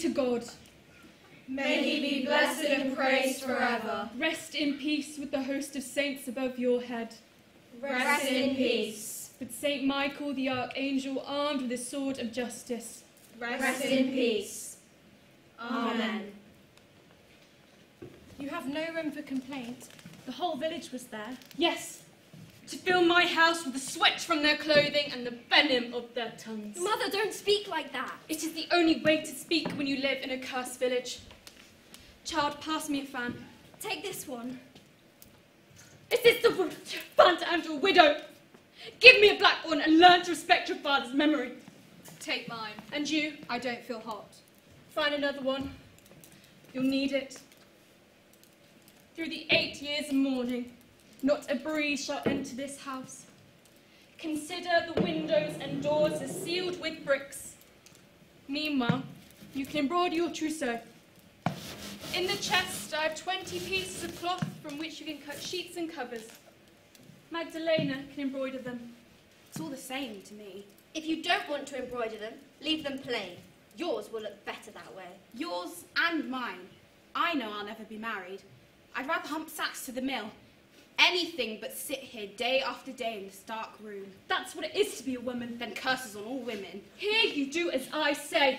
to God. May he be blessed and praised forever. Rest in peace with the host of saints above your head. Rest in peace. With Saint Michael the Archangel armed with his sword of justice. Rest in peace. Amen. You have no room for complaint. The whole village was there. Yes, to fill my house with the sweat from their clothing and the venom of their tongues. Mother, don't speak like that. It is the only way to speak when you live in a cursed village. Child, pass me a fan. Take this one. Is this the fan to hand to a widow? Give me a black one and learn to respect your father's memory. Take mine. And you? I don't feel hot. Find another one. You'll need it. Through the 8 years of mourning, not a breeze shall enter this house. Consider the windows and doors as sealed with bricks. Meanwhile, you can embroider your trousseau. In the chest, I have 20 pieces of cloth from which you can cut sheets and covers. Magdalena can embroider them. It's all the same to me. If you don't want to embroider them, leave them plain. Yours will look better that way. Yours and mine. I know I'll never be married. I'd rather hump sacks to the mill. Anything but sit here day after day in this dark room. That's what it is to be a woman. Then curses on all women. Here you do as I say.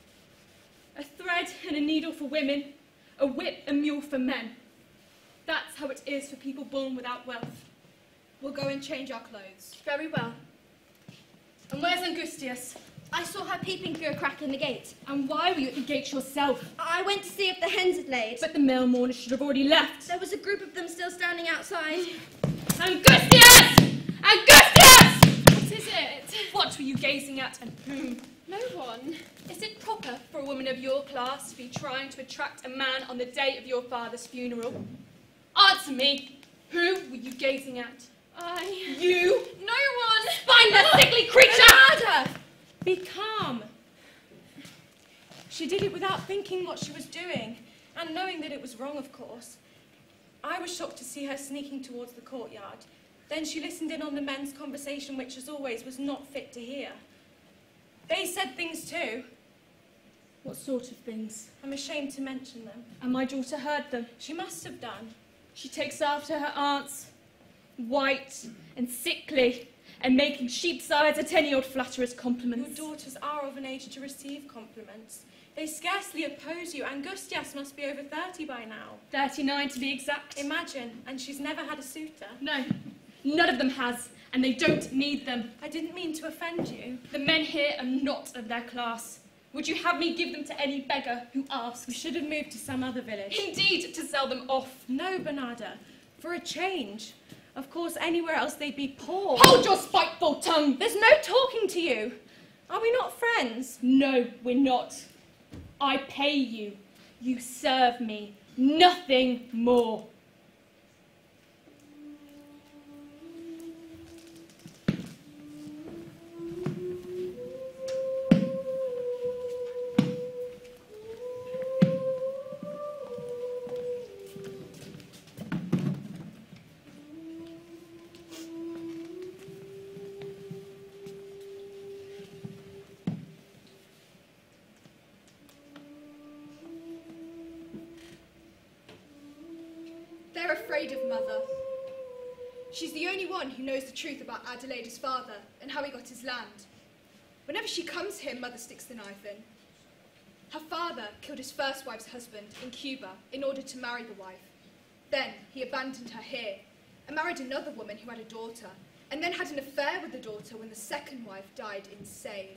A thread and a needle for women, a whip and mule for men. That's how it is for people born without wealth. We'll go and change our clothes. Very well. And where's Angustias? I saw her peeping through a crack in the gate. And why were you at the gate yourself? I went to see if the hens had laid. But the male mourners should have already left. There was a group of them still standing outside. Angustias! Angustias! What is it? What were you gazing at and whom? No one. Is it proper for a woman of your class to be trying to attract a man on the day of your father's funeral? Answer me. Who were you gazing at? You? No one! Spineless, sickly creature! Bernarda! Be calm. She did it without thinking what she was doing, and knowing that it was wrong, of course. I was shocked to see her sneaking towards the courtyard. Then she listened in on the men's conversation, which, as always, was not fit to hear. They said things too. What sort of things? I'm ashamed to mention them. And my daughter heard them. She must have done. She takes after her aunts, white and sickly, and making sheep's eyes at any old flatterer's compliments. Your daughters are of an age to receive compliments. They scarcely oppose you. Angustias must be over 30 by now. 39 to be exact. Imagine, and she's never had a suitor. No, none of them has, and they don't need them. I didn't mean to offend you. The men here are not of their class. Would you have me give them to any beggar who asks? We should have moved to some other village. Indeed, to sell them off. No, Bernarda, for a change. Of course, anywhere else they'd be poor. Hold your spiteful tongue! There's no talking to you. Are we not friends? No, we're not. I pay you. You serve me. Nothing more. They're afraid of Mother. She's the only one who knows the truth about Adelaide's father and how he got his land. Whenever she comes here, Mother sticks the knife in. Her father killed his first wife's husband in Cuba in order to marry the wife. Then he abandoned her here and married another woman who had a daughter, and then had an affair with the daughter when the second wife died insane.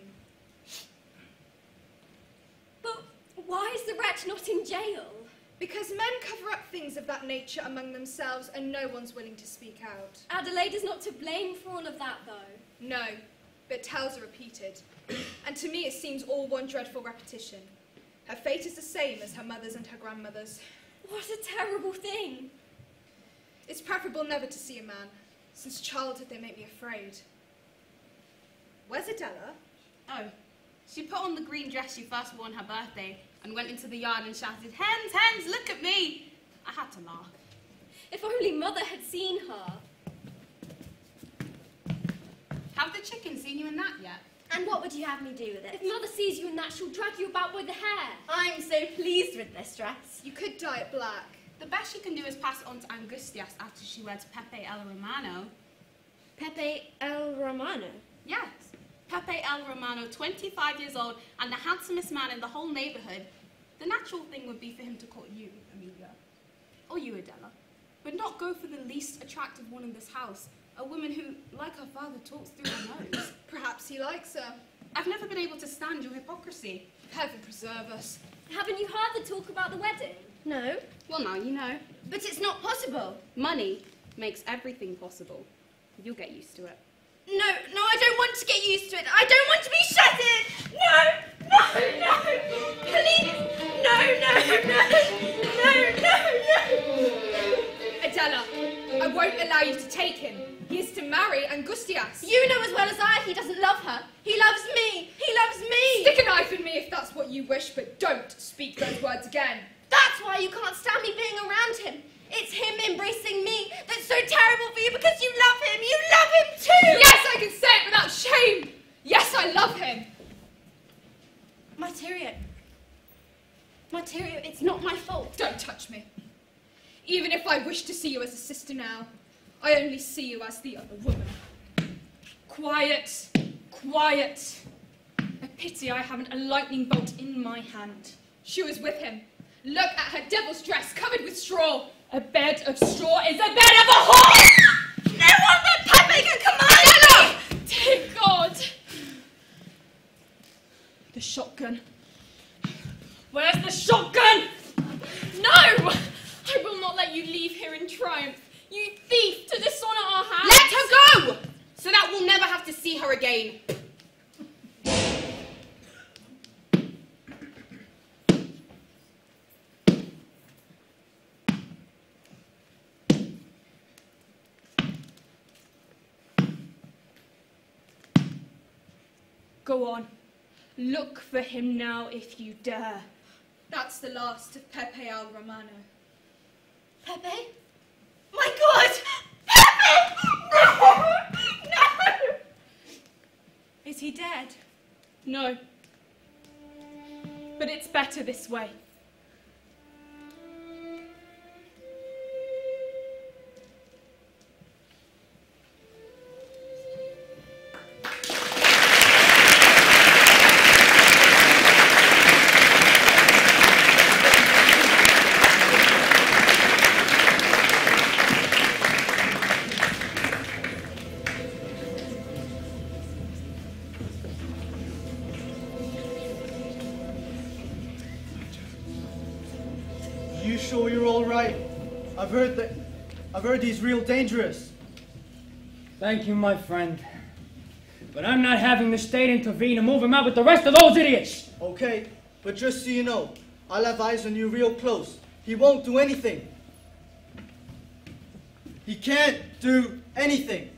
But why is the wretch not in jail? Because men cover up things of that nature among themselves and no one's willing to speak out. Adelaide is not to blame for all of that, though. No, but tales are repeated. And to me it seems all one dreadful repetition. Her fate is the same as her mother's and her grandmother's. What a terrible thing. It's preferable never to see a man. Since childhood they make me afraid. Where's Adela? Oh, she put on the green dress she first wore on her birthday and went into the yard and shouted, "Hens, hens, look at me!" I had to laugh. If only Mother had seen her. Have the chickens seen you in that yet? And what would you have me do with it? If Mother sees you in that, she'll drag you about by the hair. I'm so pleased with this dress. You could dye it black. The best she can do is pass it on to Angustias after she weds Pepe el Romano. Pepe el Romano? Yes. Pepe el Romano, 25 years old, and the handsomest man in the whole neighbourhood. The natural thing would be for him to court you, Amelia. Or you, Adela. But not go for the least attractive one in this house. A woman who, like her father, talks through her nose. Perhaps he likes her. I've never been able to stand your hypocrisy. Heaven preserve us. Haven't you heard the talk about the wedding? No. Well, now you know. But it's not possible. Money makes everything possible. You'll get used to it. No, I don't want to get used to it. I don't want to be shattered. No. Please. No. Adela, I won't allow you to take him. He is to marry Angustias. You know as well as I he doesn't love her. He loves me. Stick a knife in me if that's what you wish, but don't speak those words again. That's why you can't stand me being around him. It's him embracing me that's so terrible for you because you love him. You love him too. Yes, I can say it without shame. Yes, I love him. Martyrio, it's not my fault. Don't touch me. Even if I wish to see you as a sister now, I only see you as the other woman. Quiet. A pity I haven't a lightning bolt in my hand. She was with him. Look at her devil's dress covered with straw. A bed of straw is a bed of a whore! No one but Pepe can command me! Dear God! The shotgun. Where's the shotgun? No! I will not let you leave here in triumph. You thief, to dishonour our house. Let her go! So that we'll never have to see her again. Go on. Look for him now if you dare. That's the last of Pepe el Romano. Pepe? My God! Pepe! No! Is he dead? No. But it's better this way. You sure you're all right? I've heard he's real dangerous. Thank you, my friend. But I'm not having the state intervene and move him out with the rest of those idiots. Okay, but just so you know, I'll have eyes on you real close. He won't do anything. He can't do anything.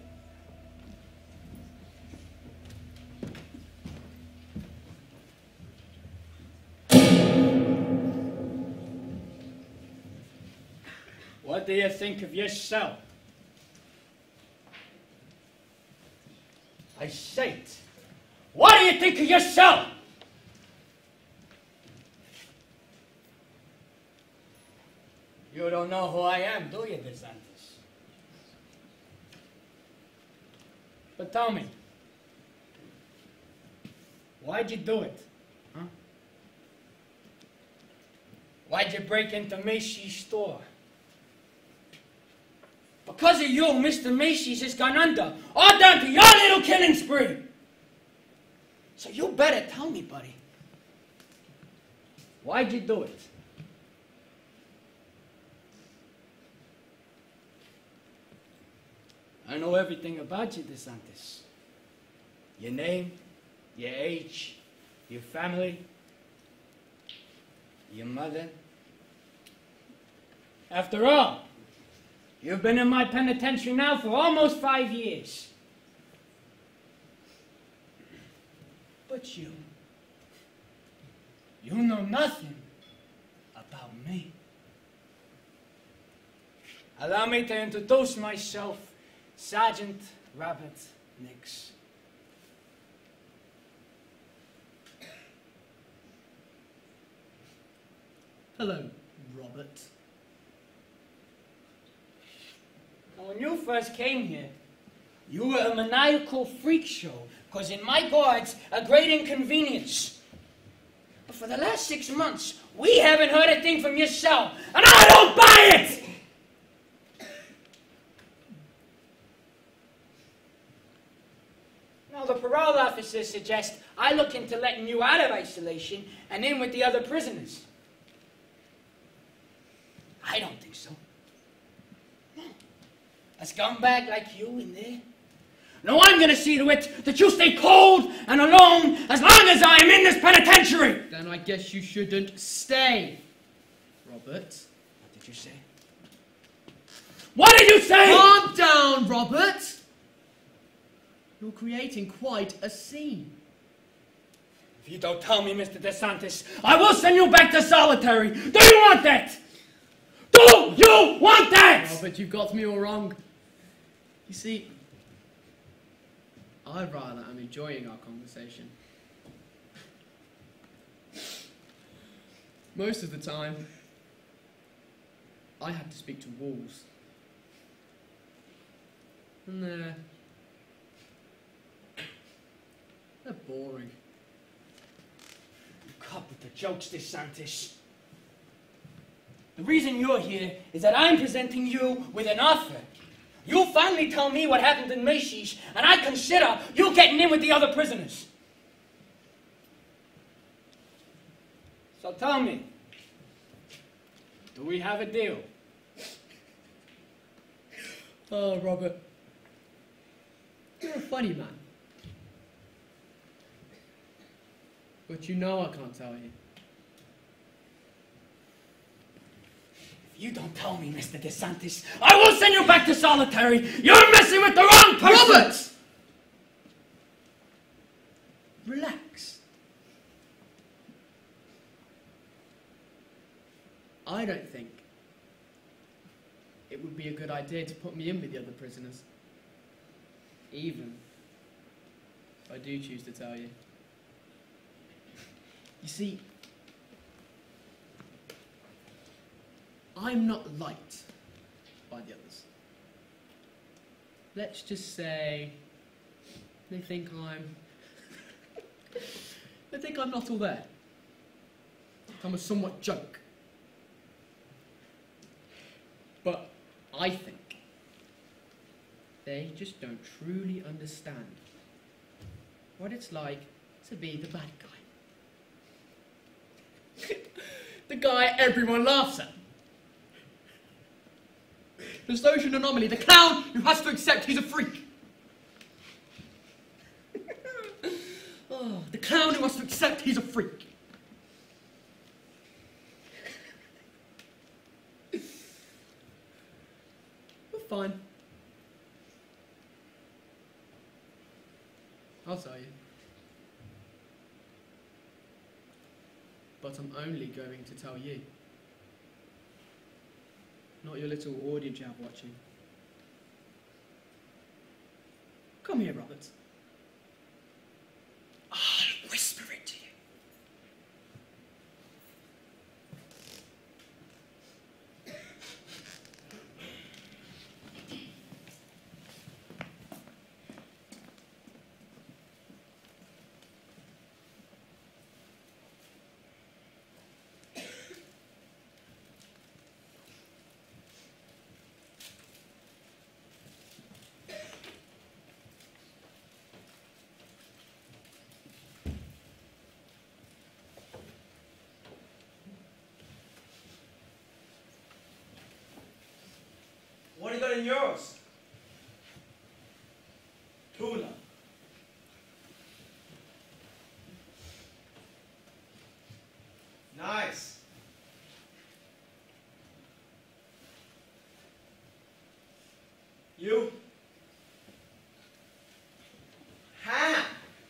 What do you think of yourself? I say it. What do you think of yourself? You don't know who I am, do you, DeSantis? But tell me, why'd you do it? Huh? Why'd you break into Macy's store? Because of you, Mr. Macy's has gone under, all down to your little killing spree. So you better tell me, buddy. Why'd you do it? I know everything about you, DeSantis. Your name, your age, your family, your mother. After all, you've been in my penitentiary now for almost 5 years. But you know nothing about me. Allow me to introduce myself, Sergeant Robert Nix. Hello, Robert. Now, when you first came here, you were a maniacal freak show, causing my guards a great inconvenience. But for the last 6 months, we haven't heard a thing from your cell, and I don't buy it! Now, the parole officers suggest I look into letting you out of isolation and in with the other prisoners. I don't think so. A scumbag like you in there? No, I'm going to see to it that you stay cold and alone as long as I am in this penitentiary! Then I guess you shouldn't stay, Robert. What did you say? What did you say? Calm down, Robert! You're creating quite a scene. If you don't tell me, Mr. DeSantis, I will send you back to solitary. Do you want that? Do you want that? Robert, you've got me all wrong. You see, I'd rather I'm enjoying our conversation. Most of the time, I have to speak to walls. And they're boring. Cut with the jokes, DeSantis. The reason you're here is that I'm presenting you with an offer. You'll finally tell me what happened in Macy's, and I consider you getting in with the other prisoners. So tell me, do we have a deal? Oh, Robert, you're a funny man. But you know I can't tell you. If you don't tell me, Mr. DeSantis, I will send you back to solitary. You're messing with the wrong person! Robert! Relax. I don't think it would be a good idea to put me in with the other prisoners. Even if I do choose to tell you. You see, I'm not liked by the others. Let's just say they think I'm not all there. I'm a somewhat joke. But I think they just don't truly understand what it's like to be the bad guy. The guy everyone laughs at. The social anomaly, the clown who has to accept he's a freak. Oh, the clown who has to accept he's a freak. Well, fine. I'll tell you. But I'm only going to tell you. Not your little audience you have watching. Come here, Robert. I'll whisper it to you. What have you got in yours? Tuna. Nice. You? Ham.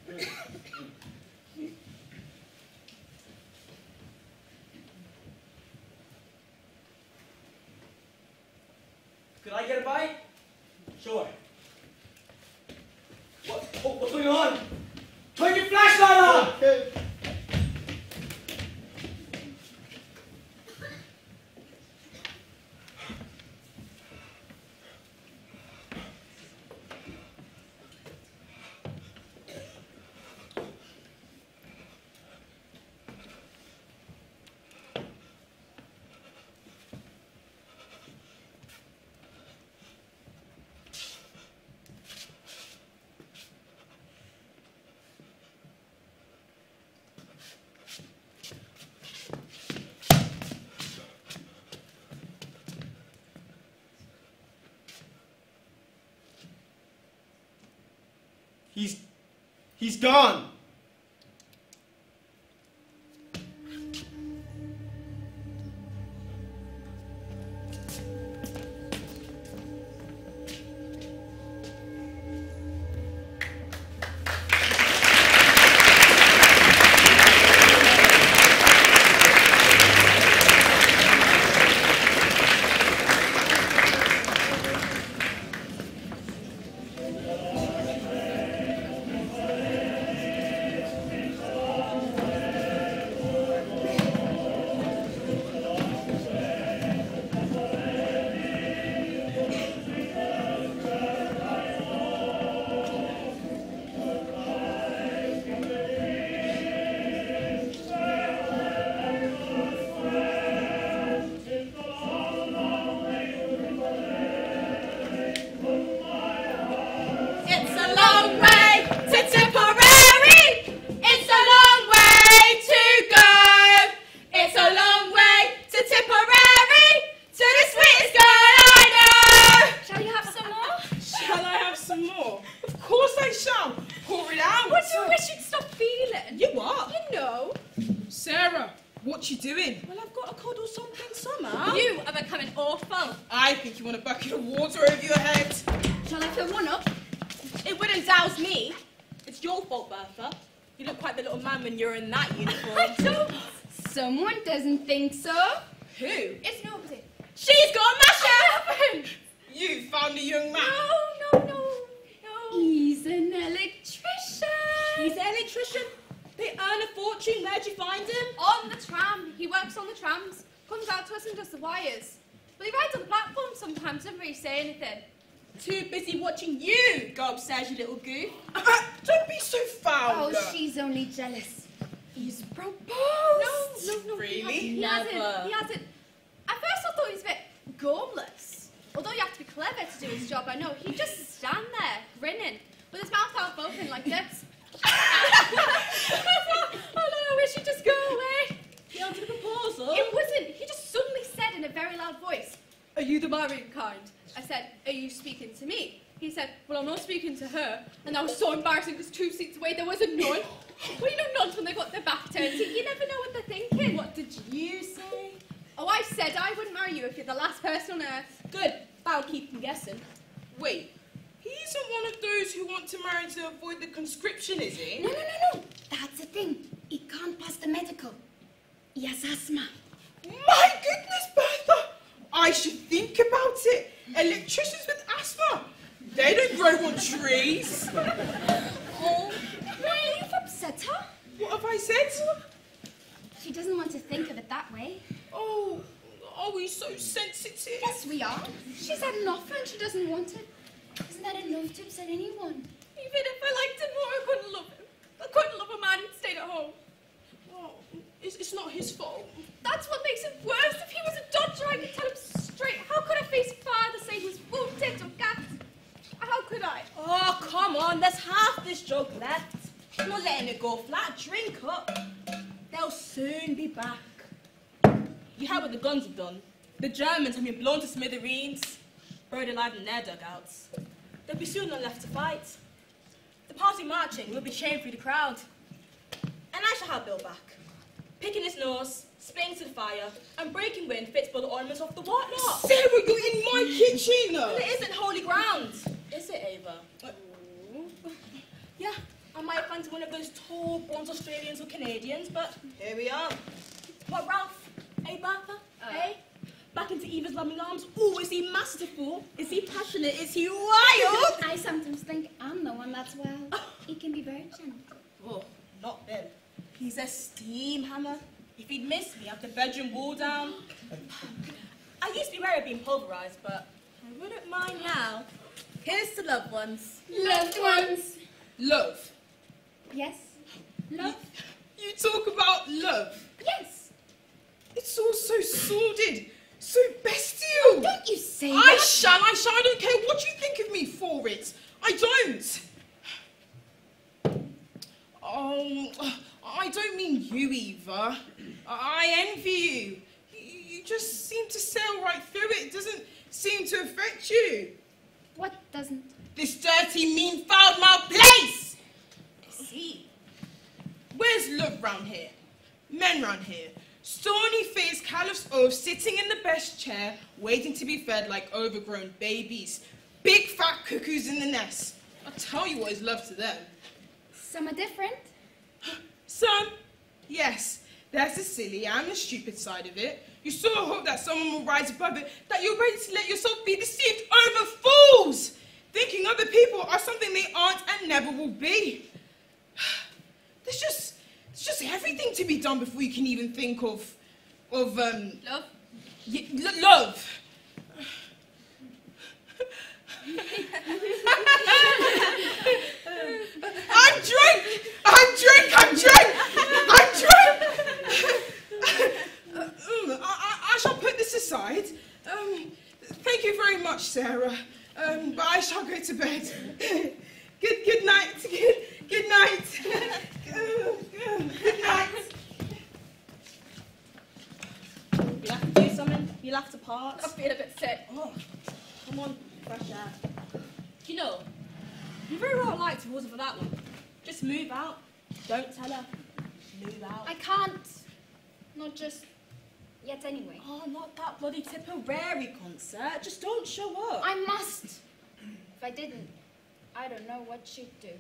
Could I get a bite? Sure. What's going on? Turn your flashlight on! He's gone. What you doing? Well, I've got a cold or something somehow. You are becoming awful. I think you want a bucket of water over your head. Shall I fill one up? It wouldn't douse me. It's your fault, Bertha. You look quite the little man when you're in that uniform. I don't. Someone doesn't think so. Who? It's nobody. She's got a mash up! You found a young man. No. He's an electrician. He's an electrician. They earn a fortune. Where'd you find him? On the tram. He works on the trams. Comes out to us and does the wires. But he rides on the platform sometimes, doesn't really say anything. Too busy watching you go upstairs, you little goof. Don't be so foul. Oh, she's only jealous. He's proposed. No. Really? He hasn't. At first I thought he was a bit gormless. Although you have to be clever to do his job, I know. He'd just stand there, grinning, with his mouth half open like this. Oh no, I wish he'd just go away. He answered the proposal. It wasn't. He just suddenly said in a very loud voice, "Are you the marrying kind?" I said, "Are you speaking to me?" He said, "Well, I'm not speaking to her." And that was so embarrassing because 2 seats away there was a nun. Well, you know nuns when they've got their back turned. You never know what they're thinking. What did you say? Oh, I said I wouldn't marry you if you're the last person on earth. Good. That'll keep them guessing. Wait, he isn't one of those who want to marry to avoid the conscription, is he? No. That's the thing. He can't pass the medical. He has asthma. My goodness, Bertha! I should think about it. Electricians with asthma. They don't grow on trees. Oh, why you've upset her? What have I said? She doesn't want to think of it that way. Oh, are we so sensitive? Yes, we are. She's had enough and she doesn't want it. Isn't that enough to upset anyone? Even if I liked him more, I couldn't love him. I couldn't love a man who stayed at home. Oh, it's not his fault. That's what makes it worse. If he was a dodger, I could tell him straight. How could a face father say he was wounded or gassed? How could I? Oh, come on. There's half this jug left. I'm not letting it go flat. Drink up. They'll soon be back. You heard what the guns have done. The Germans have been blown to smithereens, buried alive in their dugouts. There'll be soon none left to fight. The party marching will be chained through the crowd. And I shall have Bill back, picking his nose, spitting to the fire, and breaking wind fits by the ornaments of the whatnot. Sarah, you're in my kitchen! Well, it isn't holy ground, is it, Ava? Yeah, I might fancy one of those tall, bronze Australians or Canadians, but here we are. What, Ralph? Eh, Bertha? Eh? Back into Eva's loving arms. Oh, is he masterful? Is he passionate? Is he wild? I sometimes think I'm the one that's wild. He can be very gentle. Oh, not Bill. He's a steam hammer. If he'd missed me, I'd have the bedroom wall down. I used to be wary of being pulverised, but I wouldn't mind now. Here's to loved ones. Loved ones. Love. Yes. Love. You talk about love. Yes. It's all so sordid, so bestial. Don't you say I that. shall. I don't care what you think of me for it. I don't. Oh, I don't mean you, Eva. I envy you. You just seem to sail right through it. It doesn't seem to affect you. What doesn't? This dirty, mean, foul-mouthed place! see. Where's love round here? Men round here. Stony-faced caliphs oaf sitting in the best chair, waiting to be fed like overgrown babies. Big fat cuckoos in the nest. I'll tell you what is love to them. Some are different. Some? Yes. There's the silly and the stupid side of it. You sort of hope that someone will rise above it, that you're ready to let yourself be deceived over fools, thinking other people are something they aren't and never will be. There's just everything to be done before you can even think of Love? Love. I'm drunk! I shall put this aside. Thank you very much, Sarah. But I shall go to bed. Good night. Good night. Good night. You'll have to do something. You'll have to part. I feel a bit sick. Oh, come on, fresh air. You know, you're very well liked towards her for that one. Just move out. Don't tell her. Move out. I can't. Not just yet anyway. Oh, not that bloody Tipperary concert. Just don't show up. I must. If I didn't, I don't know what she'd do.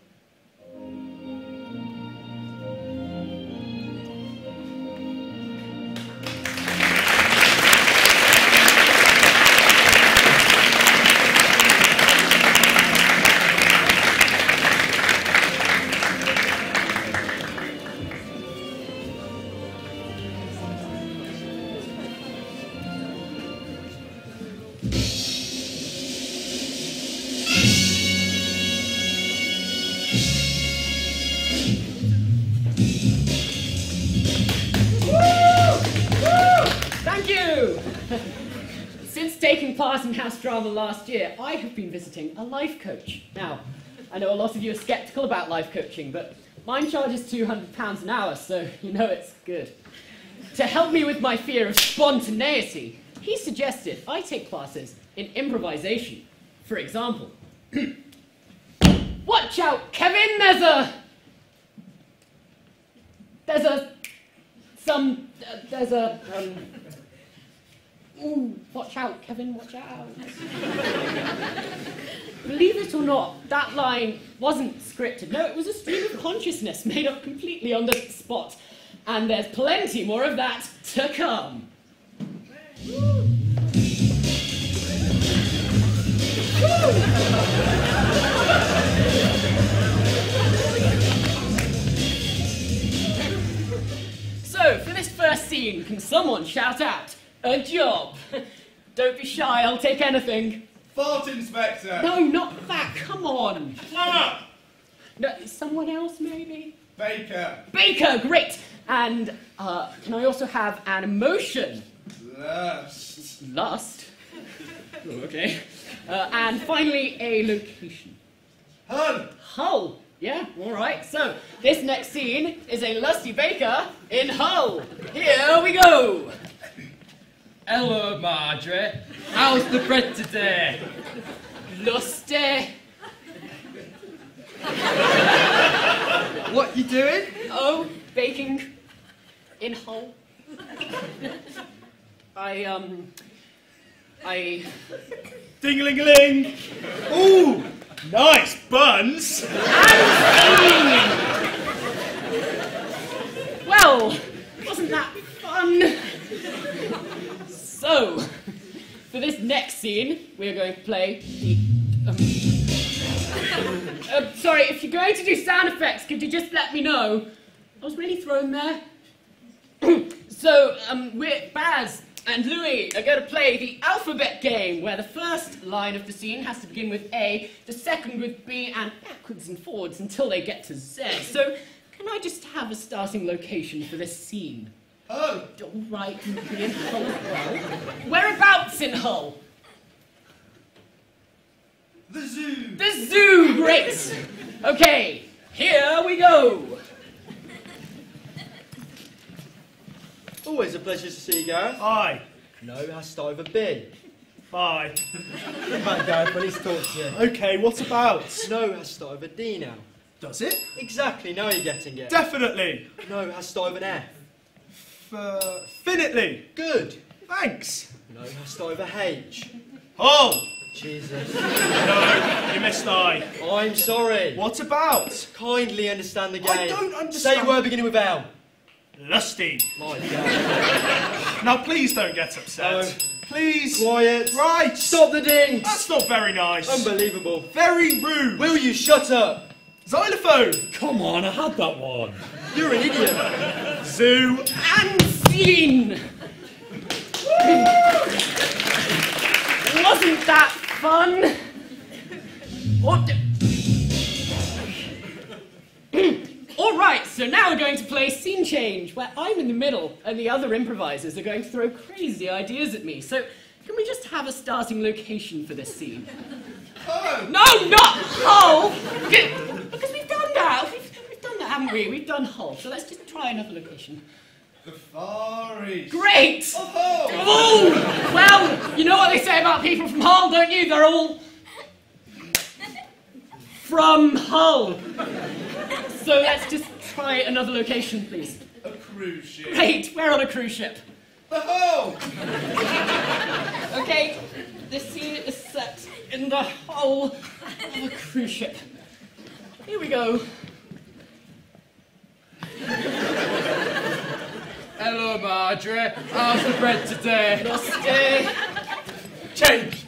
Taking part in house drama last year, I have been visiting a life coach. Now, I know a lot of you are sceptical about life coaching, but mine charges £200 an hour, so you know it's good. To help me with my fear of spontaneity, he suggested I take classes in improvisation. For example, watch out, Kevin, ooh, watch out, Kevin, watch out. Believe it or not, that line wasn't scripted. No, it was a stream of consciousness made up completely on the spot. And there's plenty more of that to come. So, for this first scene, can someone shout out? A job. Don't be shy, I'll take anything. Fault inspector. No, not that, come on. Plumber. No, someone else maybe? Baker. Baker, great. And can I also have an emotion? Lust. Lust? Oh, okay. And finally, a location. Hull. Hull. Yeah, all right. So, this next scene is a lusty baker in Hull. Here we go. Hello, Marjorie. How's the bread today? Lusty. What you doing? Oh, baking in Hull. I... Ding-a-ling-a-ling. Ooh, nice buns. Well, wasn't that fun? So, for this next scene, we're going to play the... sorry, if you're going to do sound effects, could you just let me know? I was really thrown there. So, Baz and Louis are going to play the alphabet game, where the first line of the scene has to begin with A, the second with B, and backwards and forwards until they get to Z. So, can I just have a starting location for this scene? Oh. All right, in Hull as well. Whereabouts in Hull? The zoo. The zoo, great. Okay, here we go. Always a pleasure to see you, Gareth. Aye. No, has to over been. Bye. Come back, Gareth, when he's talked to you. Okay, what about? No, has to over D now. Does it? Exactly, now you're getting it. Definitely. No, it has to start with an F. Finitely. Good. Thanks. No, it has to start with a H. Hull. Jesus. No, you missed I. I'm sorry. What about? Kindly understand the game. I don't understand. Say a word beginning with L. Lusty. My God. Now please don't get upset. No. Please. Quiet. Right. Stop the dings. That's not very nice. Unbelievable. Very rude. Will you shut up? Xylophone. Come on, I had that one. You're an idiot. Zoo. And scene! Wasn't that fun? What? All right, so now we're going to play Scene Change, where I'm in the middle and the other improvisers are going to throw crazy ideas at me. So can we just have a starting location for this scene? Oh. No, not Hull! Because we've done that. We've done that, haven't we? We've done Hull, so let's just try another location. The Far East. Great! Oh. Oh! Well, you know what they say about people from Hull, don't you? They're all from Hull. So let's just try another location, please. A cruise ship. Great, we're on a cruise ship. The Hull. Okay, this scene is set in the hull of a cruise ship. Here we go. Hello, Marjorie. How's the bread today? Stay. Change.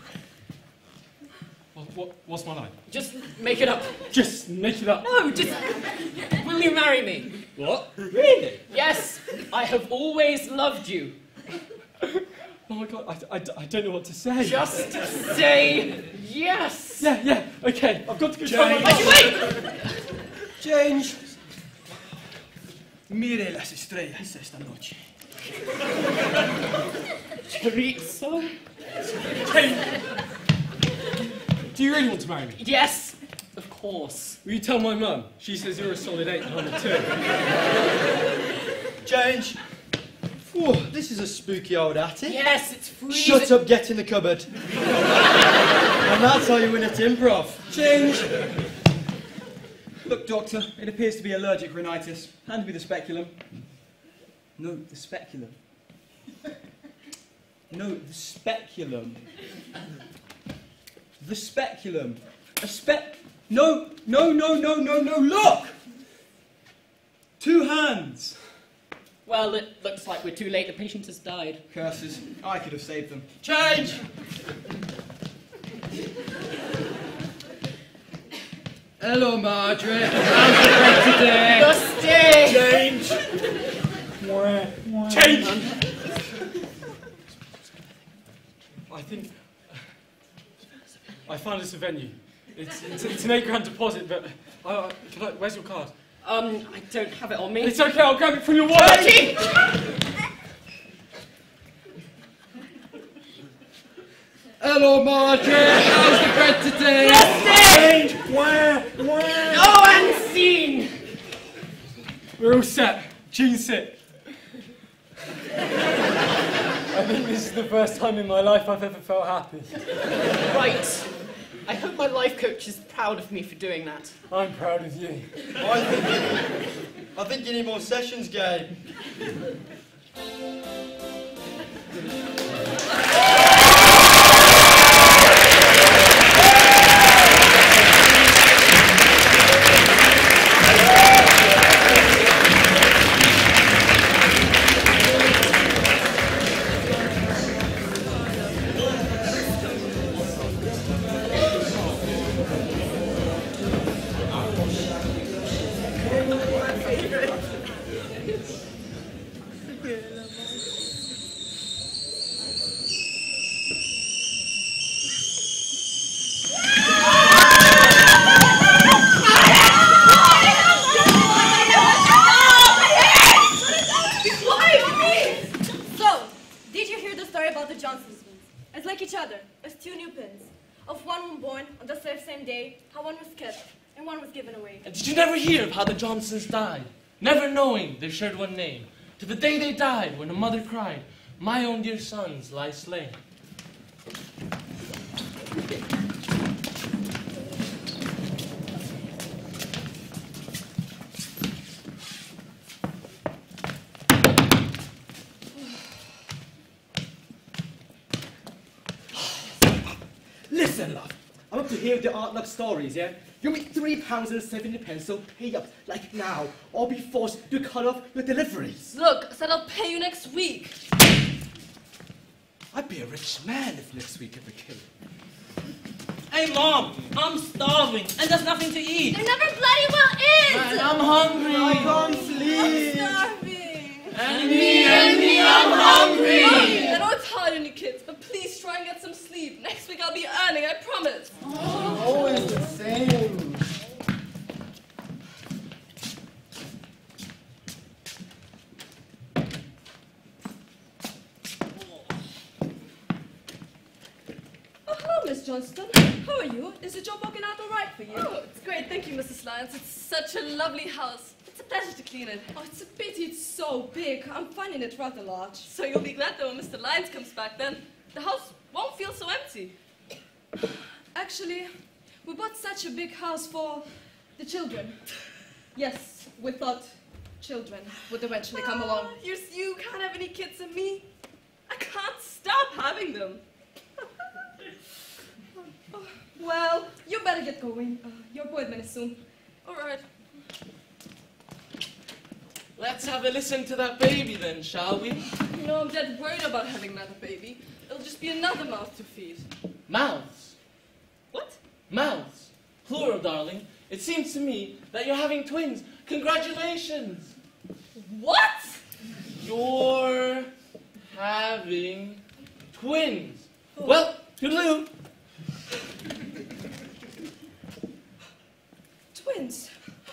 What's my line? Just make it up. Just make it up. No, just... Will you marry me? What? Really? Yes, I have always loved you. Oh my God, I don't know what to say. Just say yes. Yeah, okay. I've got to go. Wait! Change. Mire las estrellas esta noche. Chorizo? Do you really want to marry me? Yes, of course. Will you tell my mum? She says you're a solid 8 and I'm a 2. Change. Whew, this is a spooky old attic. Yes, it's freezing. Shut up, get in the cupboard. And that's how you win at improv. Change. Look, Doctor, it appears to be allergic rhinitis. Hand me the speculum. No, the speculum. No, the speculum. The speculum. No, look! 2 hands. Well, it looks like we're too late. The patient has died. Curses. I could have saved them. Change! Hello, Marjorie. How's the bread today? Dusty! Change! I think I found us a venue. It's an £8 deposit, but where's your card? I don't have it on me. It's okay, I'll grab it from your wallet. Hello, Marjorie. How's the bread today? Dusty! Where? Oh, and scene! We're all set. Gene sit. I think this is the first time in my life I've ever felt happy. Right. I hope my life coach is proud of me for doing that. I'm proud of you. I think you need more sessions, Gabe. Did you never hear of how the Johnsons died? Never knowing they shared one name. To the day they died, when a mother cried, "My own dear sons lie slain." hear the art luck stories, yeah? You make £3.70, so pay up, like now, or be forced to cut off your deliveries. Look, I said I'll pay you next week. I'd be a rich man if next week ever came. Hey, Mom, I'm starving, and there's nothing to eat. There never bloody well is! Man, I'm hungry. I can't sleep. I'm starving. And me, I'm hungry. I know it's hard on you kids, but please try and get some sleep. Next week I'll be earning, I promise. Always the same. Oh, hello, Miss Johnston. How are you? Is the job working out all right for you? Oh, it's great. Thank you, Mrs. Lyons. It's such a lovely house. It's a pleasure to clean it. Oh, it's a pity it's so big. I'm finding it rather large. So you'll be glad that when Mr. Lyons comes back, then the house won't feel so empty. Actually, we bought such a big house for the children. Yes, we thought children would eventually come along. You can't have any kids and me. I can't stop having them. Well, you better get going. Your appointment is soon. All right. Let's have a listen to that baby then, shall we? You know, I'm dead worried about having another baby. It'll just be another mouth to feed. Mouths. What? Mouths. Plural, darling. It seems to me that you're having twins. Congratulations. What? You're having twins. Oh. Well, toodaloo. Twins?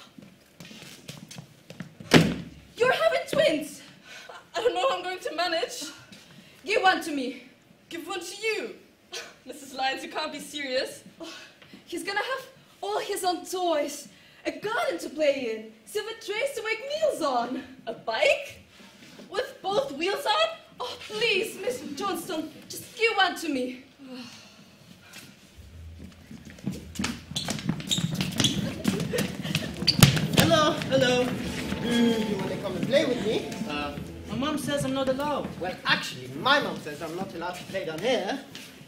You're having twins? I don't know how I'm going to manage. Give one to me. Give one to you. Mrs. Lyons, you can't be serious. Oh, he's gonna have all his own toys, a garden to play in, silver trays to make meals on, a bike with both wheels on. Oh, please, Miss Johnston, just give one to me. Hello. You want to come and play with me? My mom says I'm not allowed. Well, actually, my mom says I'm not allowed to play down here.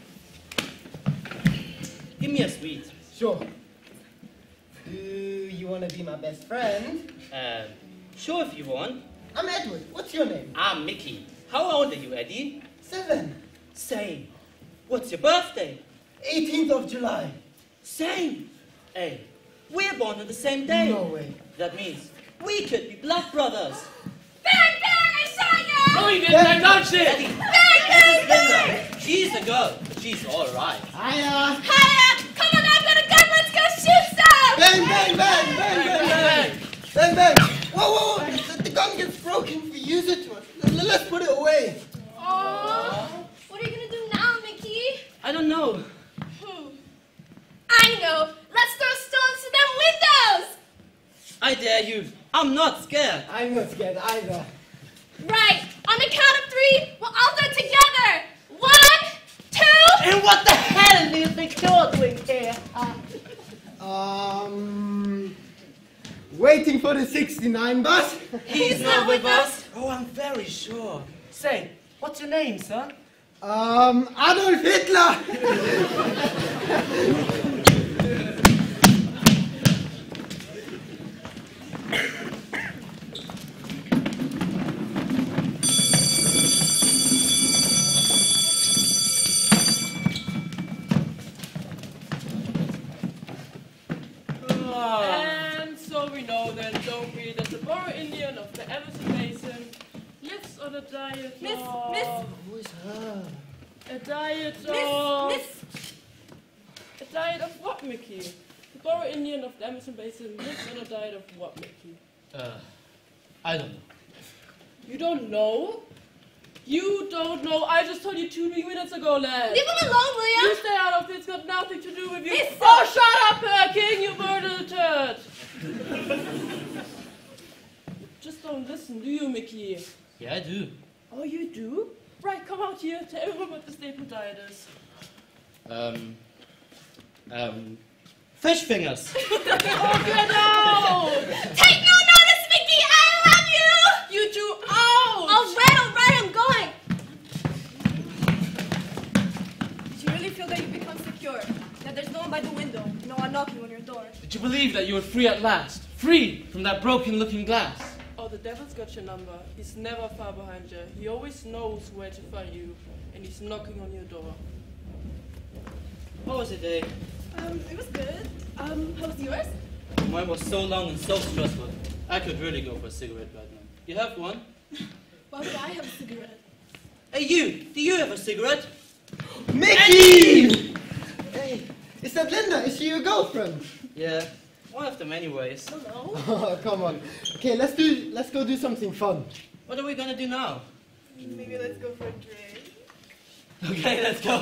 Give me a sweet. Sure. Do you want to be my best friend? Sure if you want. I'm Edward. What's your name? I'm Mickey. How old are you, Eddie? 7. Same. What's your birthday? 18th of July. Same. Hey, we're born on the same day. No way. That means we could be blood brothers. Bang, bang, I saw you! No, you didn't. I touched it. Bang, bang, bang! She's the girl. She's all right. Hiya. Hiya! Come on, I've got a gun, let's go shoot some! Bang, bang, bang, bang, bang, bang. Bang, bang. Whoa. The gun gets broken if we use it. Let's put it away. Oh, what are you gonna do now, Mickey? I don't know. I know. Let's throw stones to them windows! I dare you. I'm not scared. I'm not scared either. Right. On the count of 3, we'll all do it together. 1, 2... And what the hell do you think you're doing here? Waiting for the 69 bus. He's not with us. Oh, I'm very sure. Say, what's your name, son? Adolf Hitler. And so we know then, don't we, that the Borough Indian of the Emerson Basin lives on a diet Who is her? A diet of what, Mickey? The Borough Indian of the Emerson Basin lives on a diet of what, Mickey? I don't know. You don't know? You don't know. I just told you 2 minutes ago, lad. Leave him alone, will ya? You stay out of it. It's got nothing to do with you. Listen. Oh, shut up, King, you murdered turd. Just don't listen, do you, Mickey? Yeah, I do. Oh, you do? Right, come out here. Tell everyone what the staple diet is. Fish fingers. Oh, get out! Take no notice, Mickey! I love you! You two out! All right, I'm going. Do you really feel that you've become secure? That there's no one by the window. No one knocking on your door. Did you believe that you were free at last? Free from that broken-looking glass? Oh, the devil's got your number. He's never far behind you. He always knows where to find you, and he's knocking on your door. How was your day? It was good. How was yours? Mine was so long and so stressful. I could really go for a cigarette right now. You have one? Why would I have a cigarette? Hey, you! Do you have a cigarette? Mickey! Hey, is that Linda? Is she your girlfriend? Yeah, one of them anyways. Hello? Oh, come on. Okay, let's go do something fun. What are we gonna do now? Maybe let's go for a drink. Okay, let's go.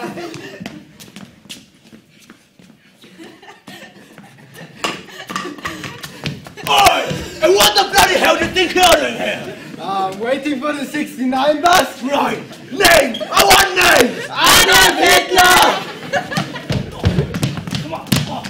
Oi! And what the bloody hell do you think you're doing here? I'm waiting for the 69 bus. Right. Name! I want names! Adolf Hitler! Come on, come on.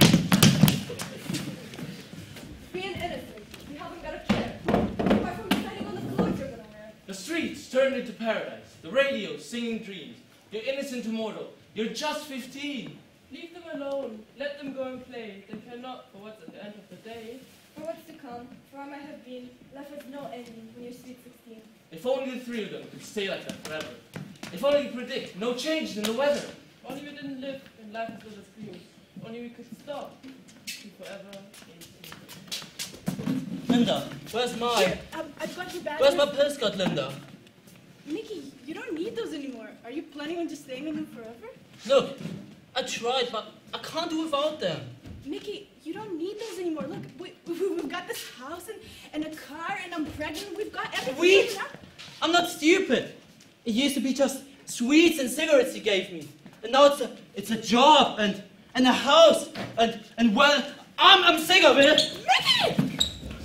Being innocent. We haven't got a care. Apart from deciding on the clothes you're gonna wear. The streets turned into paradise. The radio singing dreams. You're innocent immortal. You're just 15. Leave them alone. Let them go and play. They care not for what's at the end of the day. For what's to come, for I might have been, life has no ending when you're sweet 16. If only the three of them could stay like that forever. If only we predict no change in the weather. Only we didn't live in life as well as dreams. Only we could stop. Be forever in Linda, where's my... I've got your bag. Where's my postcard, Linda? Mickey, you don't need those anymore. Are you planning on just staying with them forever? Look, I tried, but I can't do without them. Mickey, you don't need those anymore. Look, we've got this house and a car, and I'm pregnant. We've got everything. Sweet? I'm not stupid. It used to be just sweets and cigarettes you gave me. And now it's a job and a house and well, I'm sick of it. Mickey!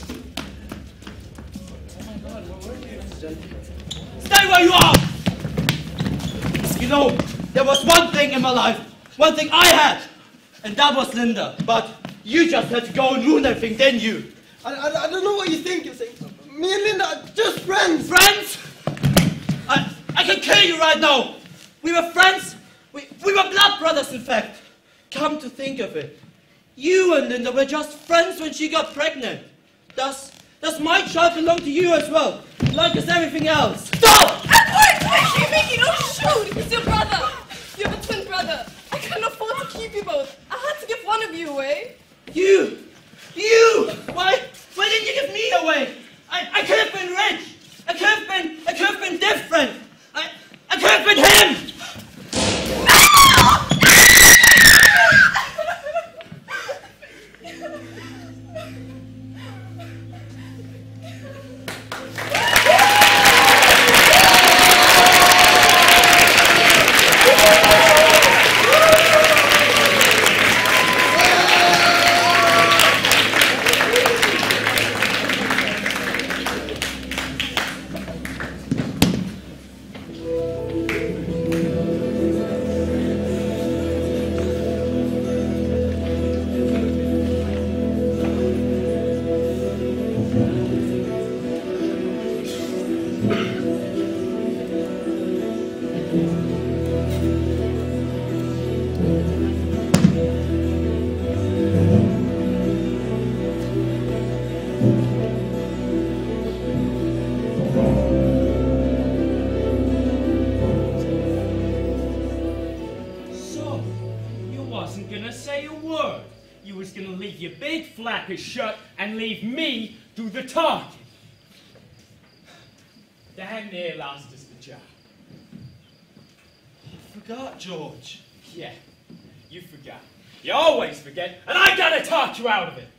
Stay where you are! You know, there was one thing in my life, one thing I had, and that was Linda. But you just had to go and ruin everything, didn't you? I don't know what you think you're saying. Me and Linda are just friends. Friends? I can kill you right now. We were friends. We were blood brothers, in fact. Come to think of it, you and Linda were just friends when she got pregnant. Does my child belong to you as well? Like as everything else. Stop! Edward! Mickey, don't shoot! He's your brother! You have a twin brother. I can't afford to keep you both. I had to give one of you away. You! Why didn't you give me away? I could have been rich. I could have been different. I could have been him. Shut and leave me do the talking. Damn near lost us the job. You forgot, George. Yeah, you forgot. You always forget, and I gotta talk you out of it.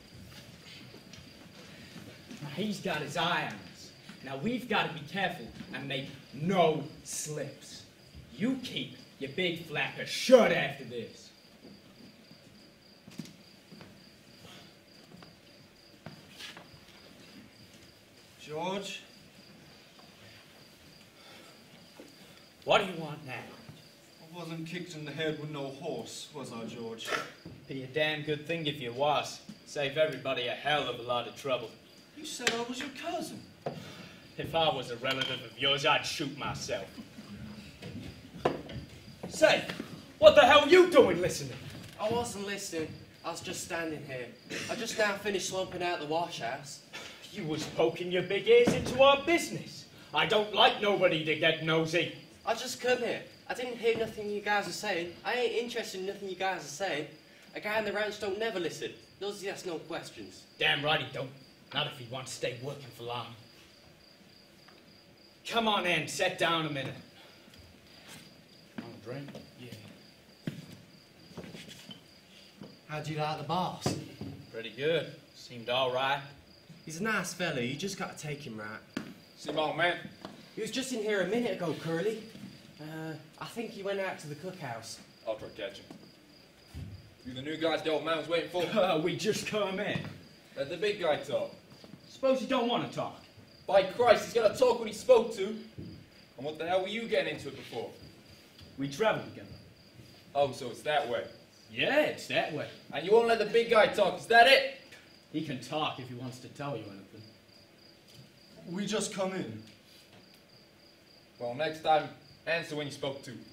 Now, he's got his eye on us. Now we've got to be careful and make no slips. You keep your big flapper shut after this. George? What do you want now? I wasn't kicked in the head with no horse, was I, George? Be a damn good thing if you was. Save everybody a hell of a lot of trouble. You said I was your cousin. If I was a relative of yours, I'd shoot myself. Say, what the hell are you doing listening? I wasn't listening. I was just standing here. I just now finished slumping out the wash house. You was poking your big ears into our business. I don't like nobody to get nosy. I just come here. I didn't hear nothing you guys are saying. I ain't interested in nothing you guys are saying. A guy on the ranch don't never listen. Does he ask no questions? Damn right he don't. Not if he wants to stay working for long. Come on in, sit down a minute. Want a drink? Yeah. How'd you like the boss? Pretty good. Seemed all right. He's a nice fella. You just got to take him right. Simone, man. He was just in here a minute ago, Curly. I think he went out to the cookhouse. I'll try to catch him. You the new guys the old man was waiting for? We just come in. Let the big guy talk. Suppose you don't want to talk. By Christ, he's got to talk when he's spoke to. And what the hell were you getting into it before? We traveled together. Oh, so it's that way? Yeah, it's that way. And you won't let the big guy talk, is that it? He can talk if he wants to tell you anything. We just come in. Well, next time, answer when you spoke to.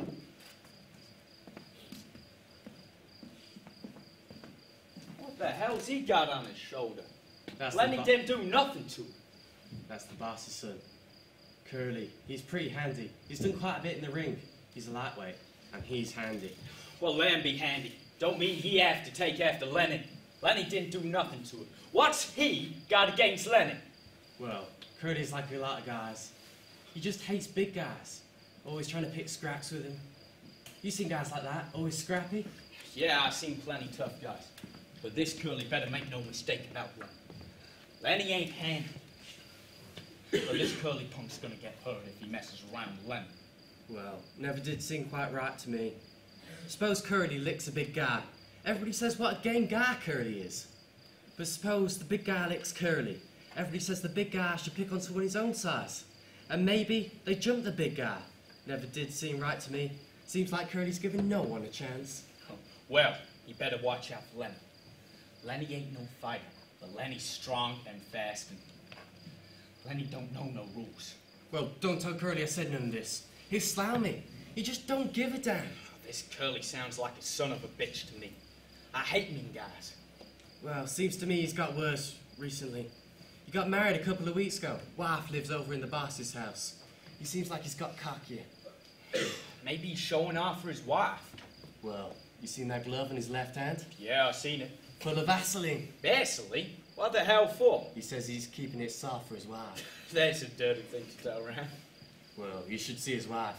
What the hell's he got on his shoulder? That's Lenny the didn't do nothing to him. That's the boss's son. Curly. He's pretty handy. He's done quite a bit in the ring. He's a lightweight, and he's handy. Well, Len be handy. Don't mean he have to take after Lenny. Lenny didn't do nothing to him. What's he got against Lenny? Well, Curly's like a lot of guys. He just hates big guys. Always trying to pick scraps with him. You seen guys like that? Always scrappy? Yeah, I've seen plenty tough guys. But this Curly better make no mistake about Lenny. Lenny ain't handy. But this Curly punk's gonna get hurt if he messes around with Lenny. Well, never did seem quite right to me. Suppose Curly licks a big guy. Everybody says what a game guy Curly is. But suppose the big guy licks Curly. Everybody says the big guy should pick on someone his own size. And maybe they jump the big guy. Never did seem right to me. Seems like Curly's giving no one a chance. Well, you better watch out for Lenny. Lenny ain't no fighter, but Lenny's strong and fast, and Lenny don't know no rules. Well, don't tell Curly I said none of this. He'll slam me. He just don't give a damn. This Curly sounds like a son of a bitch to me. I hate mean guys. Well, seems to me he's got worse recently. He got married a couple of weeks ago. Wife lives over in the boss's house. He seems like he's got cocky. Maybe he's showing off for his wife. Well, you seen that glove in his left hand? Yeah, I seen it. Full of Vaseline. Vaseline? What the hell for? He says he's keeping it soft for his wife. That's a dirty thing to tell around. Well, you should see his wife.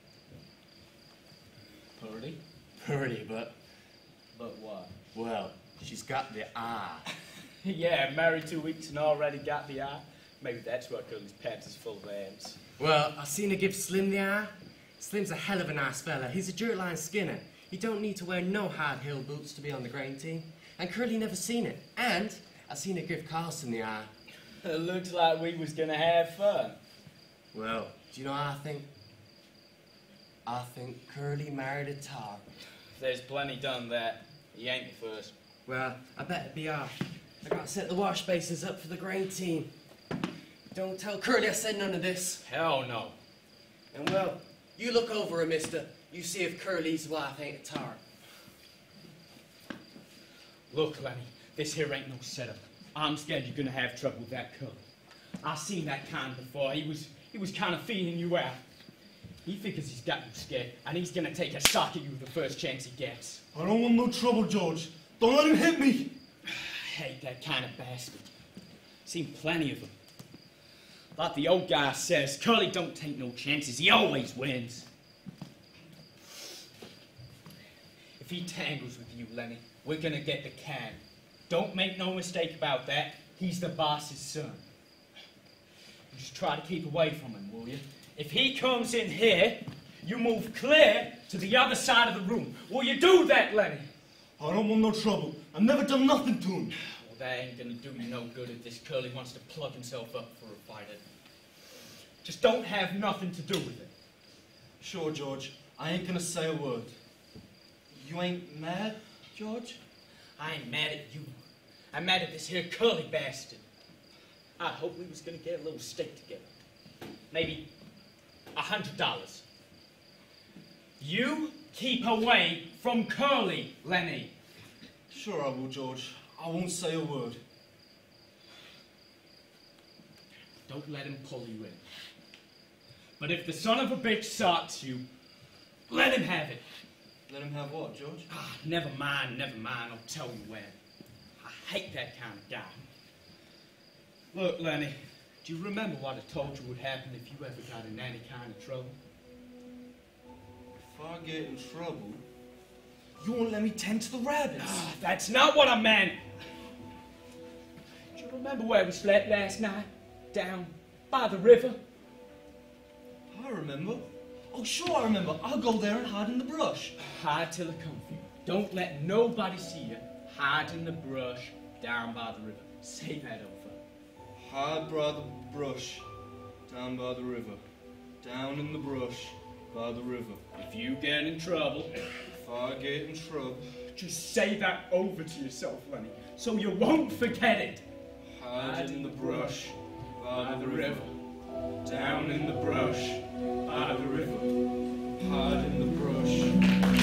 Pretty? Pretty, but... But what? Well, she's got the eye. Yeah, married 2 weeks and already got the eye. Maybe that's why Curly's pants is full of ants. Well, I seen her give Slim the eye. Slim's a hell of a nice fella. He's a jerk-line skinner. He don't need to wear no hard heel boots to be on the grain team. And Curly never seen it. And I seen her give Carlson the eye. It looks like we was gonna have fun. Well, do you know what I think? I think Curly married a tar. There's plenty done that. He ain't the first. Well, I better be off. I gotta set the wash basins up for the grain team. Don't tell Curly I said none of this. Hell no. And well, you look over her, mister. You see if Curly's wife ain't a tar. Look, Lenny, this here ain't no setup. I'm scared you're gonna have trouble with that Curly. I seen that kind before. He was kind of feeling you out. He figures he's got you scared, and he's gonna take a sock at you the first chance he gets. I don't want no trouble, George. Don't let him hit me. I hate that kind of bastard. Seen plenty of them. Like the old guy says, Curly don't take no chances. He always wins. If he tangles with you, Lenny, we're gonna get the can. Don't make no mistake about that. He's the boss's son. You just try to keep away from him, will you? If he comes in here, you move clear to the other side of the room. Will you do that, Lenny? I don't want no trouble. I've never done nothing to him. Well, that ain't gonna do you no good if this Curly wants to plug himself up for a fighter. Just don't have nothing to do with it. Sure, George. I ain't gonna say a word. You ain't mad, George? I ain't mad at you. I'm mad at this here Curly bastard. I hope we was gonna get a little stake together. Maybe $100. You Keep away from Curly, Lenny. Sure I will, George. I won't say a word. Don't let him pull you in. But if the son of a bitch sarks you, let him have it. Let him have what, George? Ah, never mind, I'll tell you when. I hate that kind of guy. Look, Lenny, do you remember what I told you would happen if you ever got in any kind of trouble? If I get in trouble, you won't let me tend to the rabbits. Ah, that's not what I meant. Do you remember where we slept last night? Down by the river? I remember. Oh, sure I remember. I'll go there and hide in the brush. Hide till I come for you. Don't let nobody see you. Hide in the brush down by the river. Say that over. Hide by the brush down by the river. Down in the brush by the river. If you get in trouble, if I get in trouble, just say that over to yourself, Lenny, so you won't forget it. Hide in the brush by the river. Down in the brush by the river. Hide in the brush.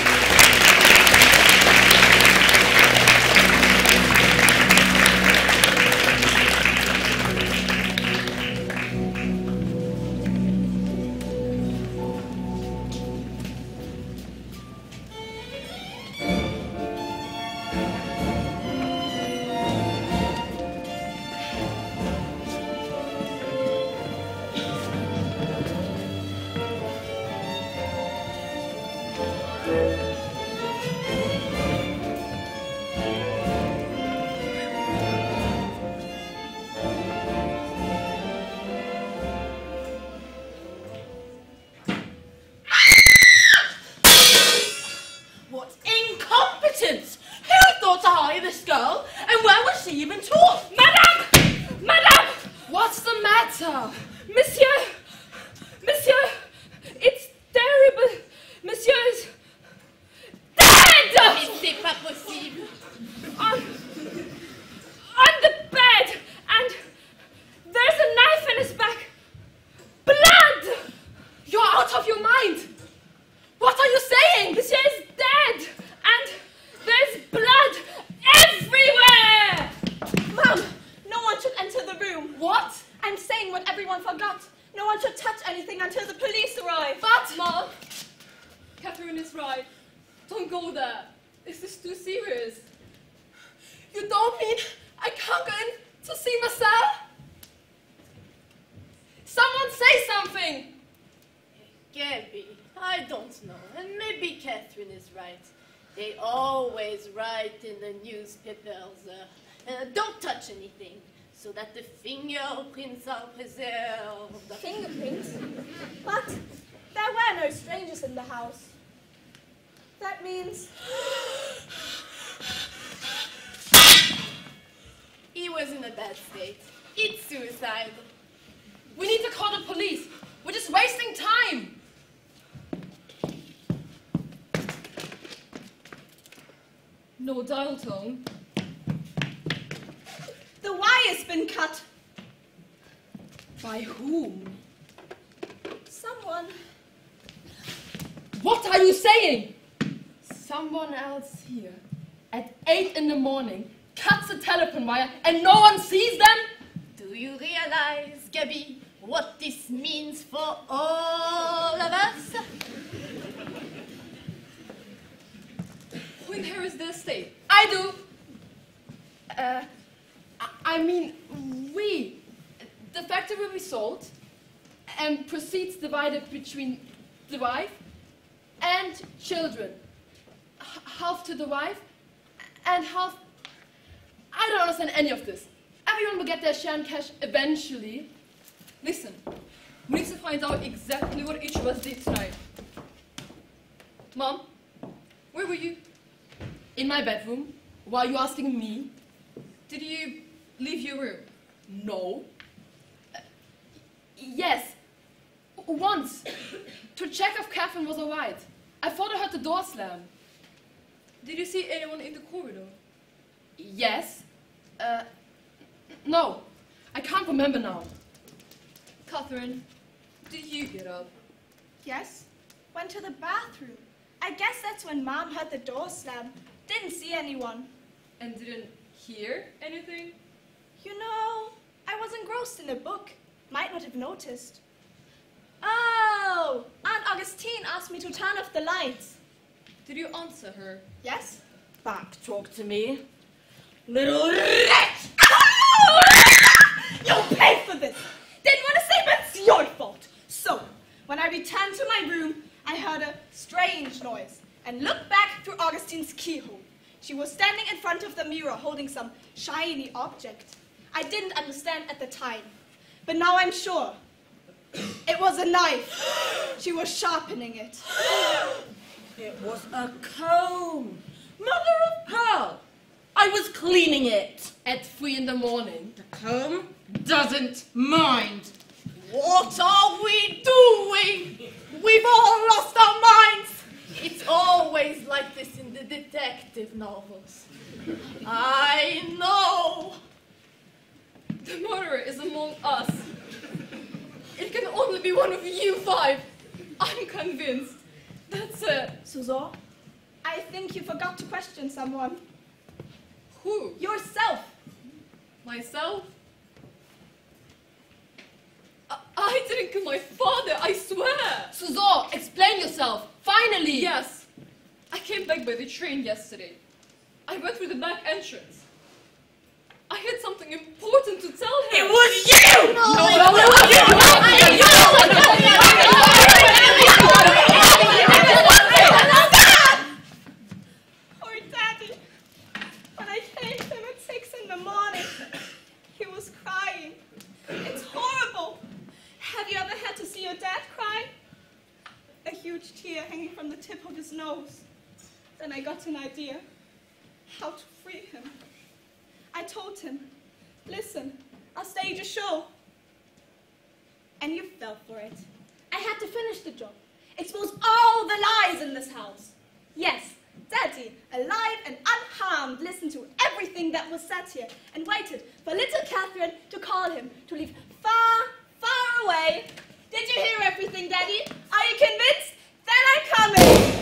Don't touch anything, so that the fingerprints are preserved. Fingerprints? But there were no strangers in the house. That means... He was in a bad state. It's suicide. We need to call the police. We're just wasting time. No dial tone. The wire's been cut. By whom? Someone. What are you saying? Someone else here at 8 in the morning cuts a telephone wire and no one sees them? Do you realize, Gabby, what this means for all of us? Who inherits the estate? I do. I mean, we. The factory will be sold and proceeds divided between the wife and children. Half to the wife and half... I don't understand any of this. Everyone will get their share in cash eventually. Listen, we need to find out exactly what each of us did tonight. Mom, where were you? In my bedroom. Why are you asking me? Did you leave your room? No. Yes. Once. To check if Catherine was alright. I thought I heard the door slam. Did you see anyone in the corridor? Yes. No. I can't remember now. Catherine, did you get up? Yes. Went to the bathroom. I guess that's when Mom heard the door slam. Didn't see anyone. And didn't hear anything? You know, I was engrossed in a book. Might not have noticed. Oh, Aunt Augustine asked me to turn off the lights. Did you answer her? Yes? Back talk to me. Little wretch! You'll pay for this! Didn't want to say, but it's your fault. So, when I returned to my room, I heard a strange noise and looked back through Augustine's keyhole. She was standing in front of the mirror holding some shiny object. I didn't understand at the time, but now I'm sure. It was a knife. She was sharpening it. It was a comb. Mother of pearl. I was cleaning it at 3 in the morning. The comb doesn't mind. What are we doing? We've all lost our minds. It's always like this in the detective novels. I know. The murderer is among us. It can only be one of you 5. I'm convinced. That's it. Susan, I think you forgot to question someone. Who? Yourself. Myself? I didn't kill my father, I swear. Susan, explain yourself. Finally. Yes. I came back by the train yesterday. I went through the back entrance. I had something important to tell him. It was you! No, it was Poor Daddy. When I came to him at 6 in the morning, he was crying. It's horrible. Have you ever had to see your dad cry? A huge tear hanging from the tip of his nose. Then I got an idea. How to free him. I told him, listen, I'll stage a show. And you fell for it. I had to finish the job. Expose all the lies in this house. Yes, Daddy, alive and unharmed, listened to everything that was said here and waited for little Catherine to call him to leave far, far away. Did you hear everything, Daddy? Are you convinced? Then I'm coming.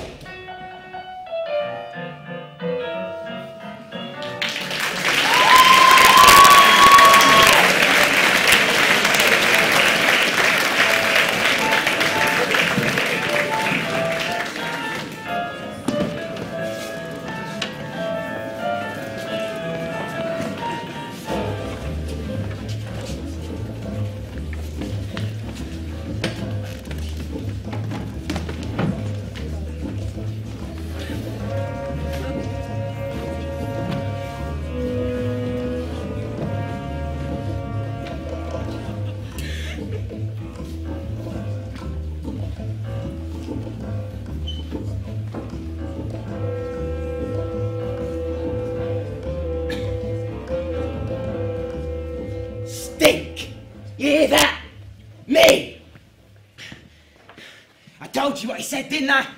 You hear that? Me! I told you what he said, didn't I?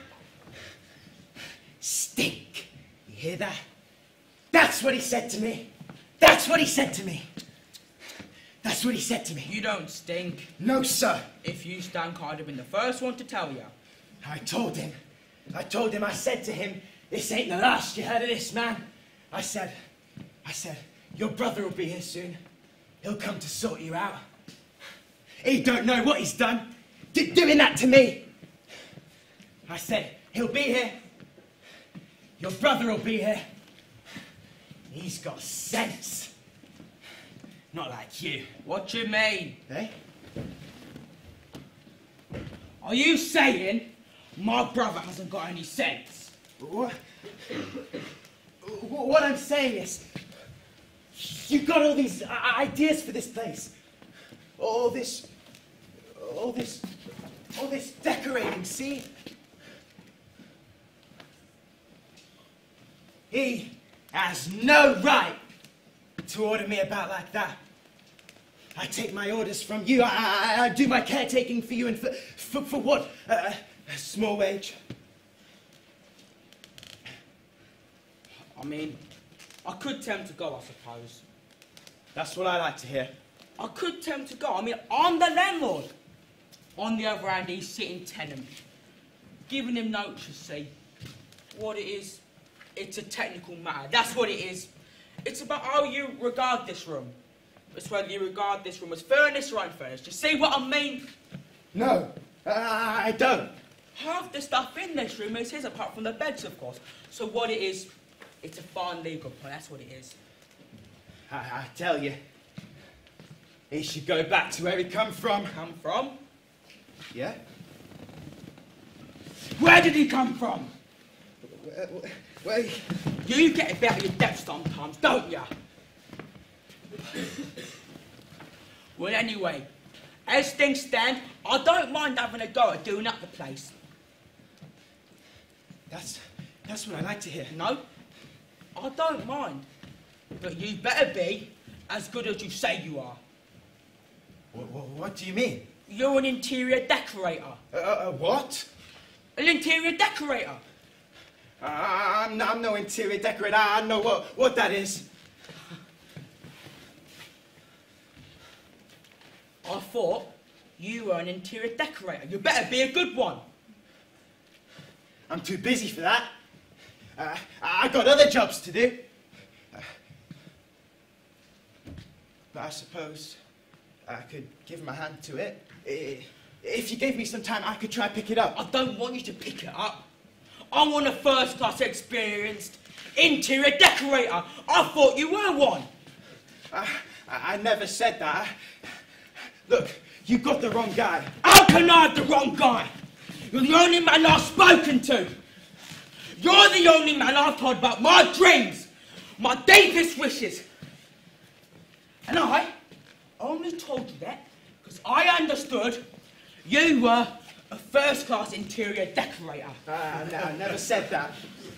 Stink. You hear that? That's what he said to me. That's what he said to me. That's what he said to me. You don't stink. No, sir. If you stank, I'd have been the first one to tell you. I told him, I said to him, this ain't the last you heard of this man. I said, your brother will be here soon. He'll come to sort you out. He don't know what he's done, doing that to me. I said, he'll be here. Your brother will be here. He's got sense. Not like you. What you mean? Eh? Are you saying my brother hasn't got any sense? What I'm saying is, you've got all these ideas for this place. All this decorating, see? He has no right to order me about like that. I take my orders from you. I do my caretaking for you, and for what? A small wage. I mean, I could tell him to go, I suppose. That's what I like to hear. I could tell him to go. I mean, I'm the landlord. On the other hand, he's sitting tenant. Giving him notes, you see. what it is, it's a technical matter. That's what it is. It's about how you regard this room. It's whether you regard this room as furnace or unfurnished. You see what I mean? No, I don't. Half the stuff in this room is his, apart from the beds, of course. So what it is, it's a fine legal point. That's what it is. I tell you, he should go back to where he come from. Come from? Yeah? Where did he come from? Well, you get a bit out of your depth sometimes, don't ya? Well, anyway, as things stand, I don't mind having a go at doing up the place. That's what I like to hear. No, I don't mind. But you better be as good as you say you are. What do you mean? You're an interior decorator. What? An interior decorator. I'm no interior decorator. I know what that is. I thought you were an interior decorator. You better be a good one. I'm too busy for that. I got other jobs to do. But I suppose I could give him a hand to it. If you gave me some time, I could try pick it up. I don't want you to pick it up. I want a first-class experienced interior decorator. I thought you were one. I never said that. Look, you got the wrong guy. How can I have the wrong guy? You're the only man I've spoken to. You're the only man I've told about my dreams, my deepest wishes. And I only told you that because I understood you were a first-class interior decorator. I never said that.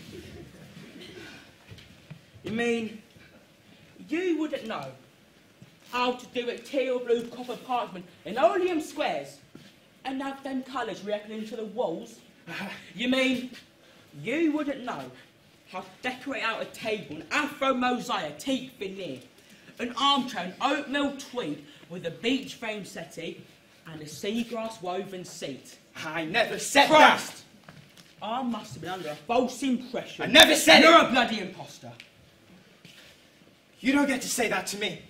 You mean you wouldn't know how to do a teal blue copper parchment in oleum squares and have them colours reacting into the walls? You mean you wouldn't know how to decorate out a table, an afro mosaic, teak veneer, an armchair, an oatmeal tweed with a beech frame settee and a seagrass woven seat? I never said Christ! that. I must have been under a false impression. I never said You're it. a bloody imposter. You don't get to say that to me.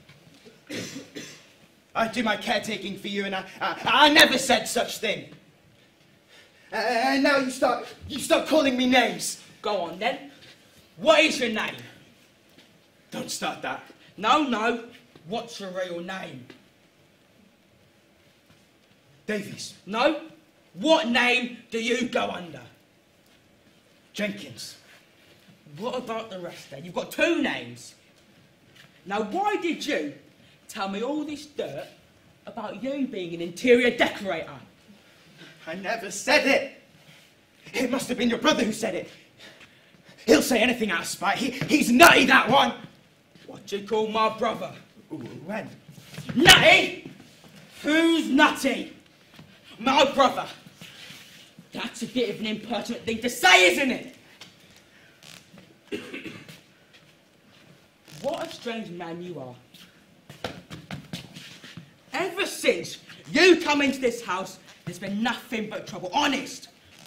I do my caretaking for you, and I never said such thing. And now you start calling me names. Go on then. What is your name? Don't start that. No. What's your real name? Davies. No. What name do you go under? Jenkins. What about the rest then? You've got two names. Now why did you tell me all this dirt about you being an interior decorator? I never said it. It must have been your brother who said it. He'll say anything out of spite. He's nutty, that one. What do you call my brother? When? Nutty? Who's nutty? My brother. That's a bit of an impertinent thing to say, isn't it? What a strange man you are. Ever since you come into this house, there's been nothing but trouble, honest.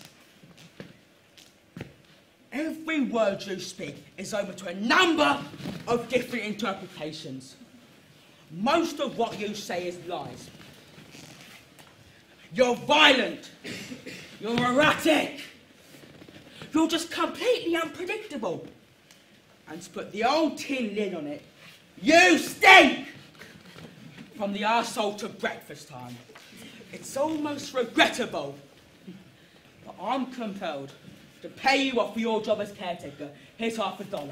Every word you speak is open to a number of different interpretations. Most of what you say is lies. You're violent. You're erratic. You're just completely unpredictable. And to put the old tin lid on it, you stink! From the arsehole to breakfast time. It's almost regrettable. But I'm compelled to pay you off for your job as caretaker. Here's $50.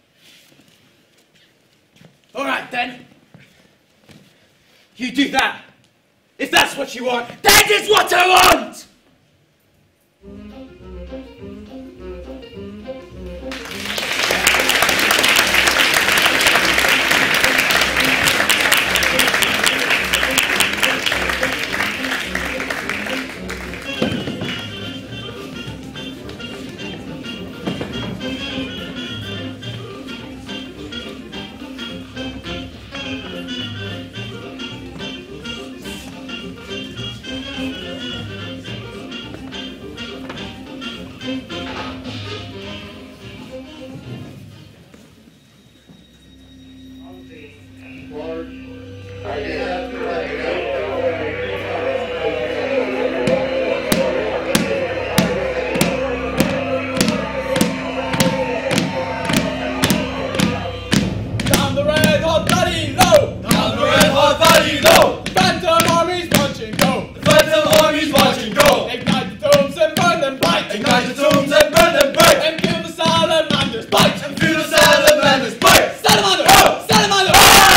All right, then. You do that. If that's what you want. That is what I want! hot valley low! Down the red hot valley low! The phantom armies march and go! The phantom armies march and go! Ignite the tombs and burn them bright! Ignite the tombs and burn them bright! And kill the salamanders bite! And kill the salamanders bite! Salamander! Oh! Salamander!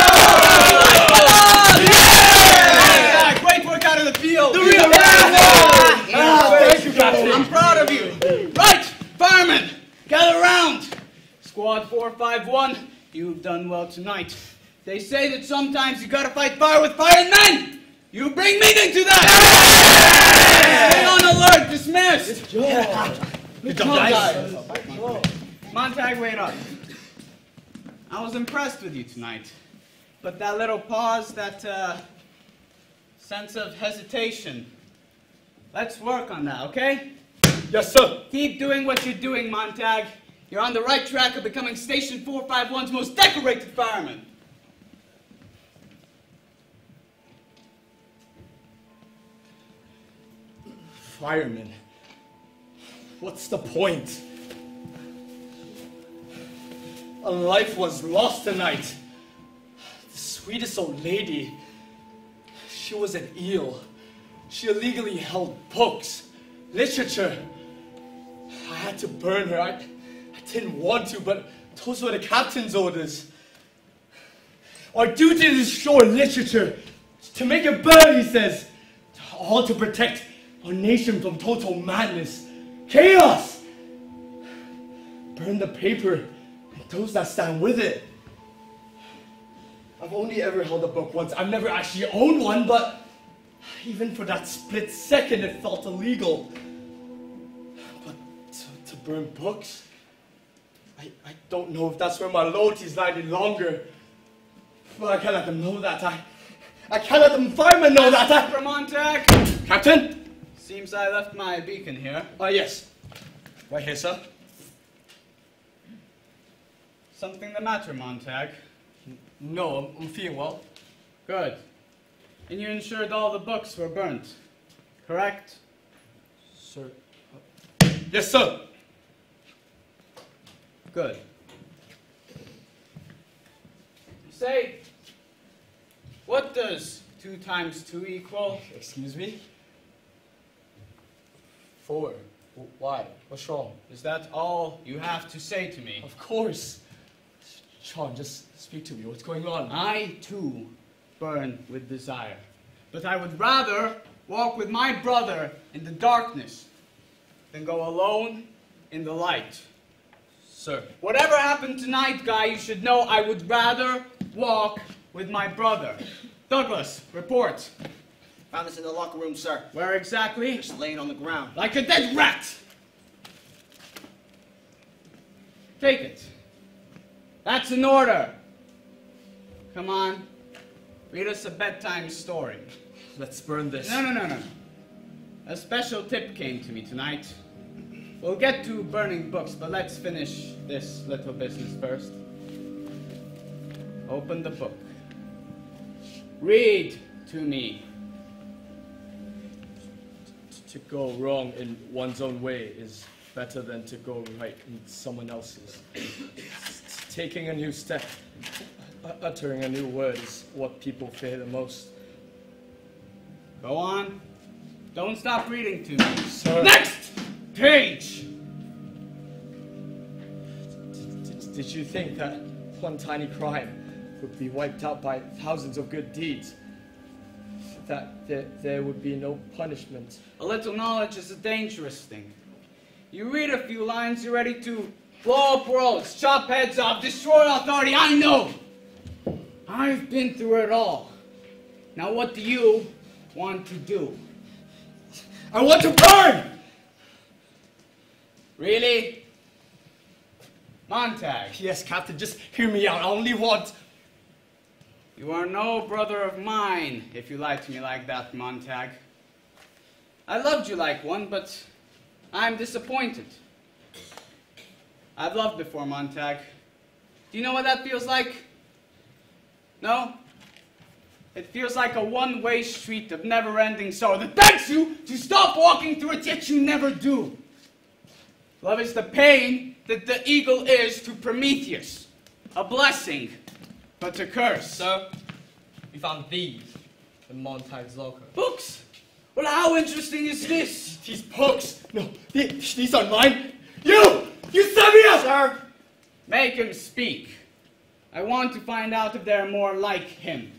Oh! Yeah! Great work out of the field! The real thank you, Captain! I'm proud of you! Right! Firemen! Gather round! Squad 451, you've done well tonight. They say that sometimes you gotta fight fire with fire and men! You bring meaning to that! Stay on alert, dismissed! Good job, guys. Montag, wait up. I was impressed with you tonight. But that little pause, that sense of hesitation, let's work on that, okay? Yes, sir. Keep doing what you're doing, Montag. You're on the right track of becoming Station 451's most decorated fireman. Fireman. What's the point? A life was lost tonight. The sweetest old lady. She was an eel. She illegally held books, literature. I had to burn her. I didn't want to, but those were the captain's orders. Our duty is to destroy literature, to make it burn, he says. All to protect our nation from total madness, chaos. Burn the paper and those that stand with it. I've only ever held a book once. I've never actually owned one, but even for that split second, it felt illegal. But to burn books? I don't know if that's where my loyalties lie any longer. But I can't let them know that. I can't let them firemen know that. Montag. Captain? Seems I left my beacon here. Yes. Right here, sir. Something the matter, Montag? No, I'm feeling well. Good. And you ensured all the books were burnt, correct? Sir. Yes, sir. Good. Say, what does 2 times 2 equal? Excuse me? 4. Why? What's wrong? Is that all you have to say to me? Of course. Sean, just speak to me. What's going on? I, too, burn with desire. But I would rather walk with my brother in the darkness than go alone in the light. Sir. Whatever happened tonight, Guy, you should know I would rather walk with my brother. Douglas, report. Found us in the locker room, sir. Where exactly? Just laying on the ground. Like a dead rat! Take it. That's an order. Come on. Read us a bedtime story. Let's burn this. No. A special tip came to me tonight. We'll get to burning books, but let's finish this little business first. Open the book. Read to me. To go wrong in one's own way is better than to go right in someone else's. Taking a new step, uttering a new word is what people fear the most. Go on. Don't stop reading to me. Sir. Next page! Did you think that one tiny crime would be wiped out by thousands of good deeds? That there would be no punishment? A little knowledge is a dangerous thing. You read a few lines, you're ready to blow up worlds, chop heads off, destroy authority. I know! I've been through it all. Now what do you want to do? I want to burn! Really? Montag. Yes, Captain, just hear me out. I only want... You are no brother of mine, if you lie to me like that, Montag. I loved you like one, but I'm disappointed. I've loved before, Montag. Do you know what that feels like? No? It feels like a one-way street of never-ending sorrow that begs you to stop walking through it, yet you never do. Love is the pain that the eagle is to Prometheus, a blessing but to curse. Sir, we found these in Montag's locker. Books? Well, how interesting is this? These books? No, these are mine. You set me up! Sir, make him speak. I want to find out if there are more like him.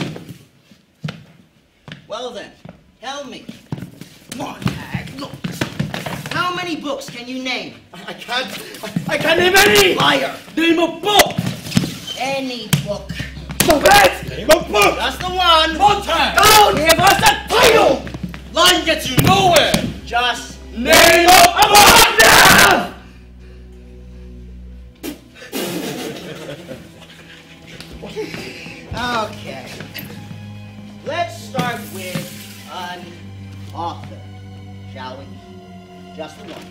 Well then, tell me. Montag, look. How many books can you name? I can't name any! Liar! Name a book! Any book. Stop it! Name a book! That's the one! Montag! Don't give us the title! Line gets you nowhere! Just name a book now! Okay. Let's start with an author, shall we? Just the one.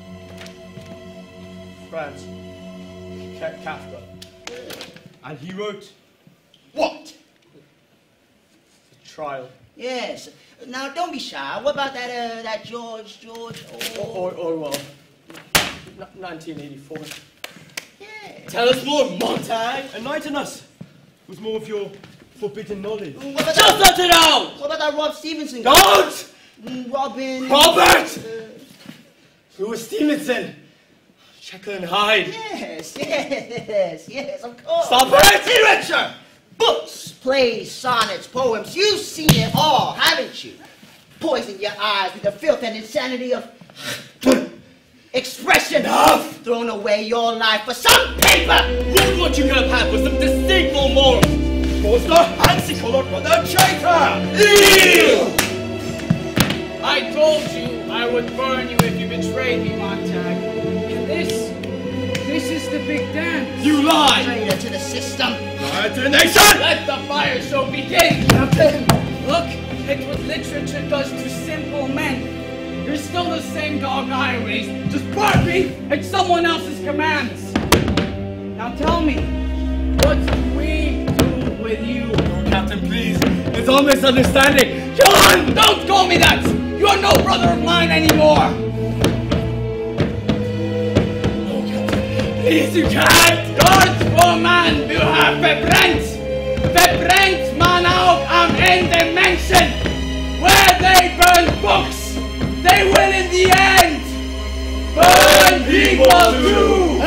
Franz Kafka. And he wrote what? The Trial. Yes. Now don't be shy. What about that George? Orwell. 1984. Yeah. Tell us more, Montag. Enlighten us with more of your forbidden knowledge. Just let it out! What about that Rob Stevenson guy? Don't! Robin. Robert! Louis Stevenson. Jekyll and Hyde. Yes, of course. Stop it! Richard! Books, plays, sonnets, poems. You've seen it all, haven't you? Poison your eyes with the filth and insanity of expression. Enough! Thrown away your life for some paper. Look what you could have had with some deceitful morals. Monster, Hansi-colored brother, traitor! Evil! I told you I would burn you if you betrayed me, Montag. And this is the big dance. You lie! Traitor to the system. Liar to the nation! Let the fire show begin, Captain. Look at what literature does to simple men. You're still the same dog I raised, just barking at someone else's commands. Now tell me, what do we do with you? Oh, Captain, please. It's all misunderstanding. John! Don't call me that! You are no brother of mine anymore! Oh, Captain, please, you can't! Dort, wo man du har verbrennt man auch am Ende Menschen. Where they burn books, they will in the end burn people too!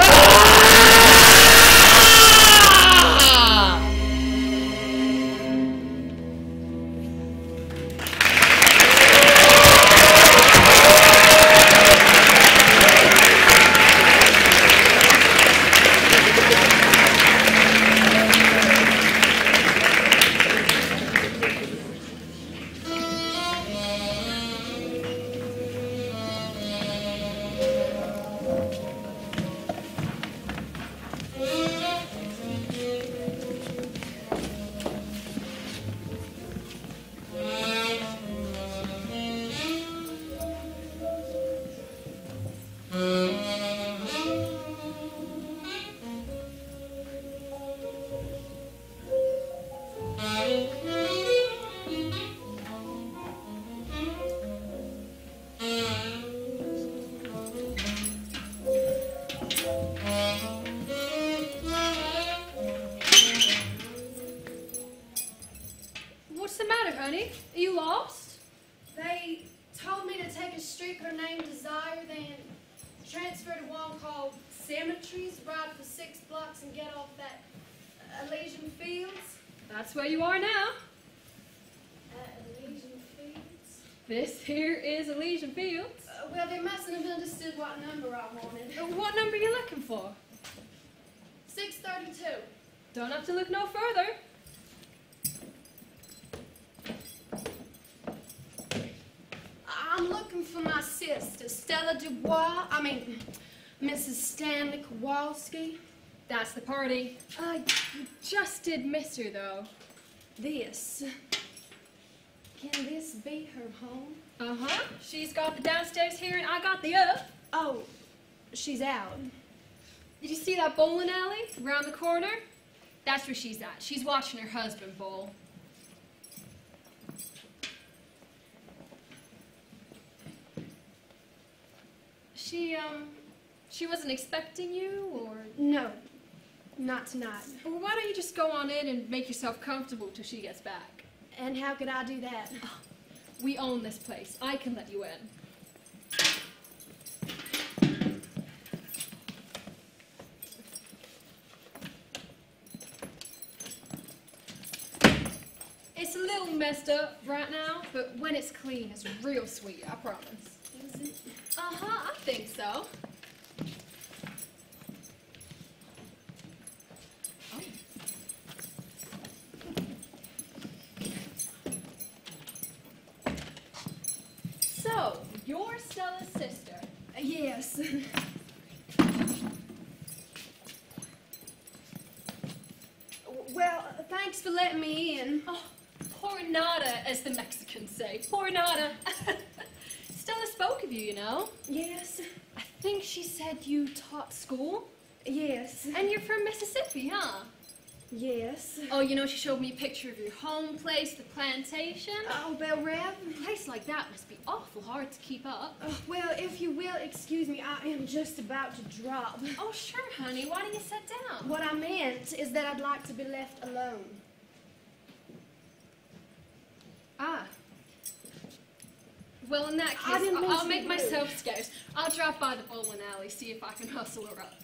What's the matter, honey? Are you lost? They told me to take a street named Desire, then transfer to one called Cemeteries, ride for 6 blocks and get off that Elysian Fields. That's where you are now. Elysian Fields? This here is Elysian Fields. Well, they mustn't have understood what number I wanted. What number are you looking for? 632. Don't have to look no further. I'm looking for my sister, Stella Dubois. Mrs. Stanley Kowalski. That's the party. You just did miss her, though. This. Can this be her home? Uh-huh. She's got the downstairs here and I got the up. Oh, she's out. Did you see that bowling alley around the corner? That's where she's at. She's watching her husband bowl. She wasn't expecting you, or? No. Not tonight. Well, why don't you just go on in and make yourself comfortable till she gets back? And how could I do that? We own this place. I can let you in. It's a little messed up right now, but when it's clean, it's real sweet, I promise. Is it? Uh-huh, I think so. So, you're Stella's sister. Yes. Well, thanks for letting me in. Oh, por nada, as the Mexicans say. Por nada. Stella spoke of you, you know. Yes. I think she said you taught school. Yes. And you're from Mississippi, huh? Yes. Oh, you know, she showed me a picture of your home place, the plantation. Oh, Belle Rev? A place like that must be awful hard to keep up. Well, if you will excuse me, I am just about to drop. Oh, sure, honey. Why don't you sit down? What I meant is that I'd like to be left alone. Ah. Well, in that I case, didn't mean I'll to make be myself scarce. I'll drop by the bowling alley, see if I can hustle her up.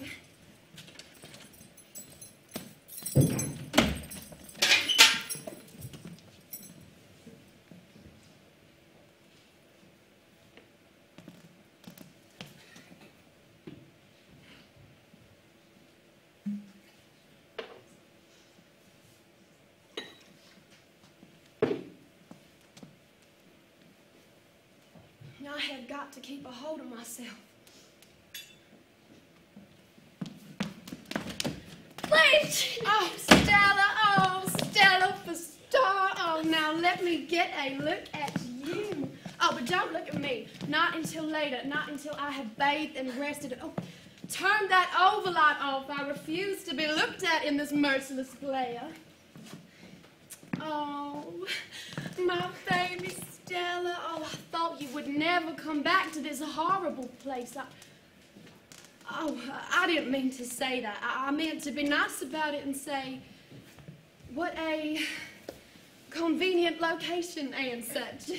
I have got to keep a hold of myself. Blanche! Oh, Stella! Oh, Stella for star! Oh, now let me get a look at you. Oh, but don't look at me. Not until later. Not until I have bathed and rested. Oh, turn that overlight off. I refuse to be looked at in this merciless glare. Oh, my baby Stella. Oh, I thought you would never come back to this horrible place. I didn't mean to say that. I meant to be nice about it and say, what a convenient location and such.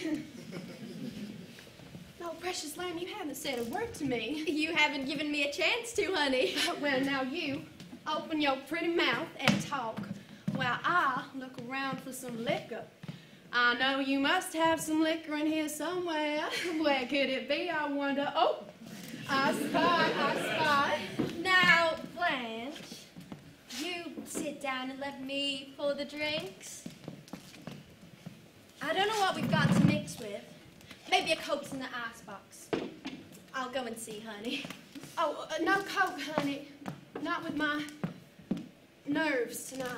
Oh, precious lamb, you haven't said a word to me. You haven't given me a chance to, honey. Well, now you open your pretty mouth and talk while I look around for some liquor. I know you must have some liquor in here somewhere. Where could it be, I wonder? Oh, I spy. Now, Blanche, you sit down and let me pour the drinks. I don't know what we've got to mix with. Maybe a Coke's in the icebox. I'll go and see, honey. Oh, no Coke, honey. Not with my nerves tonight.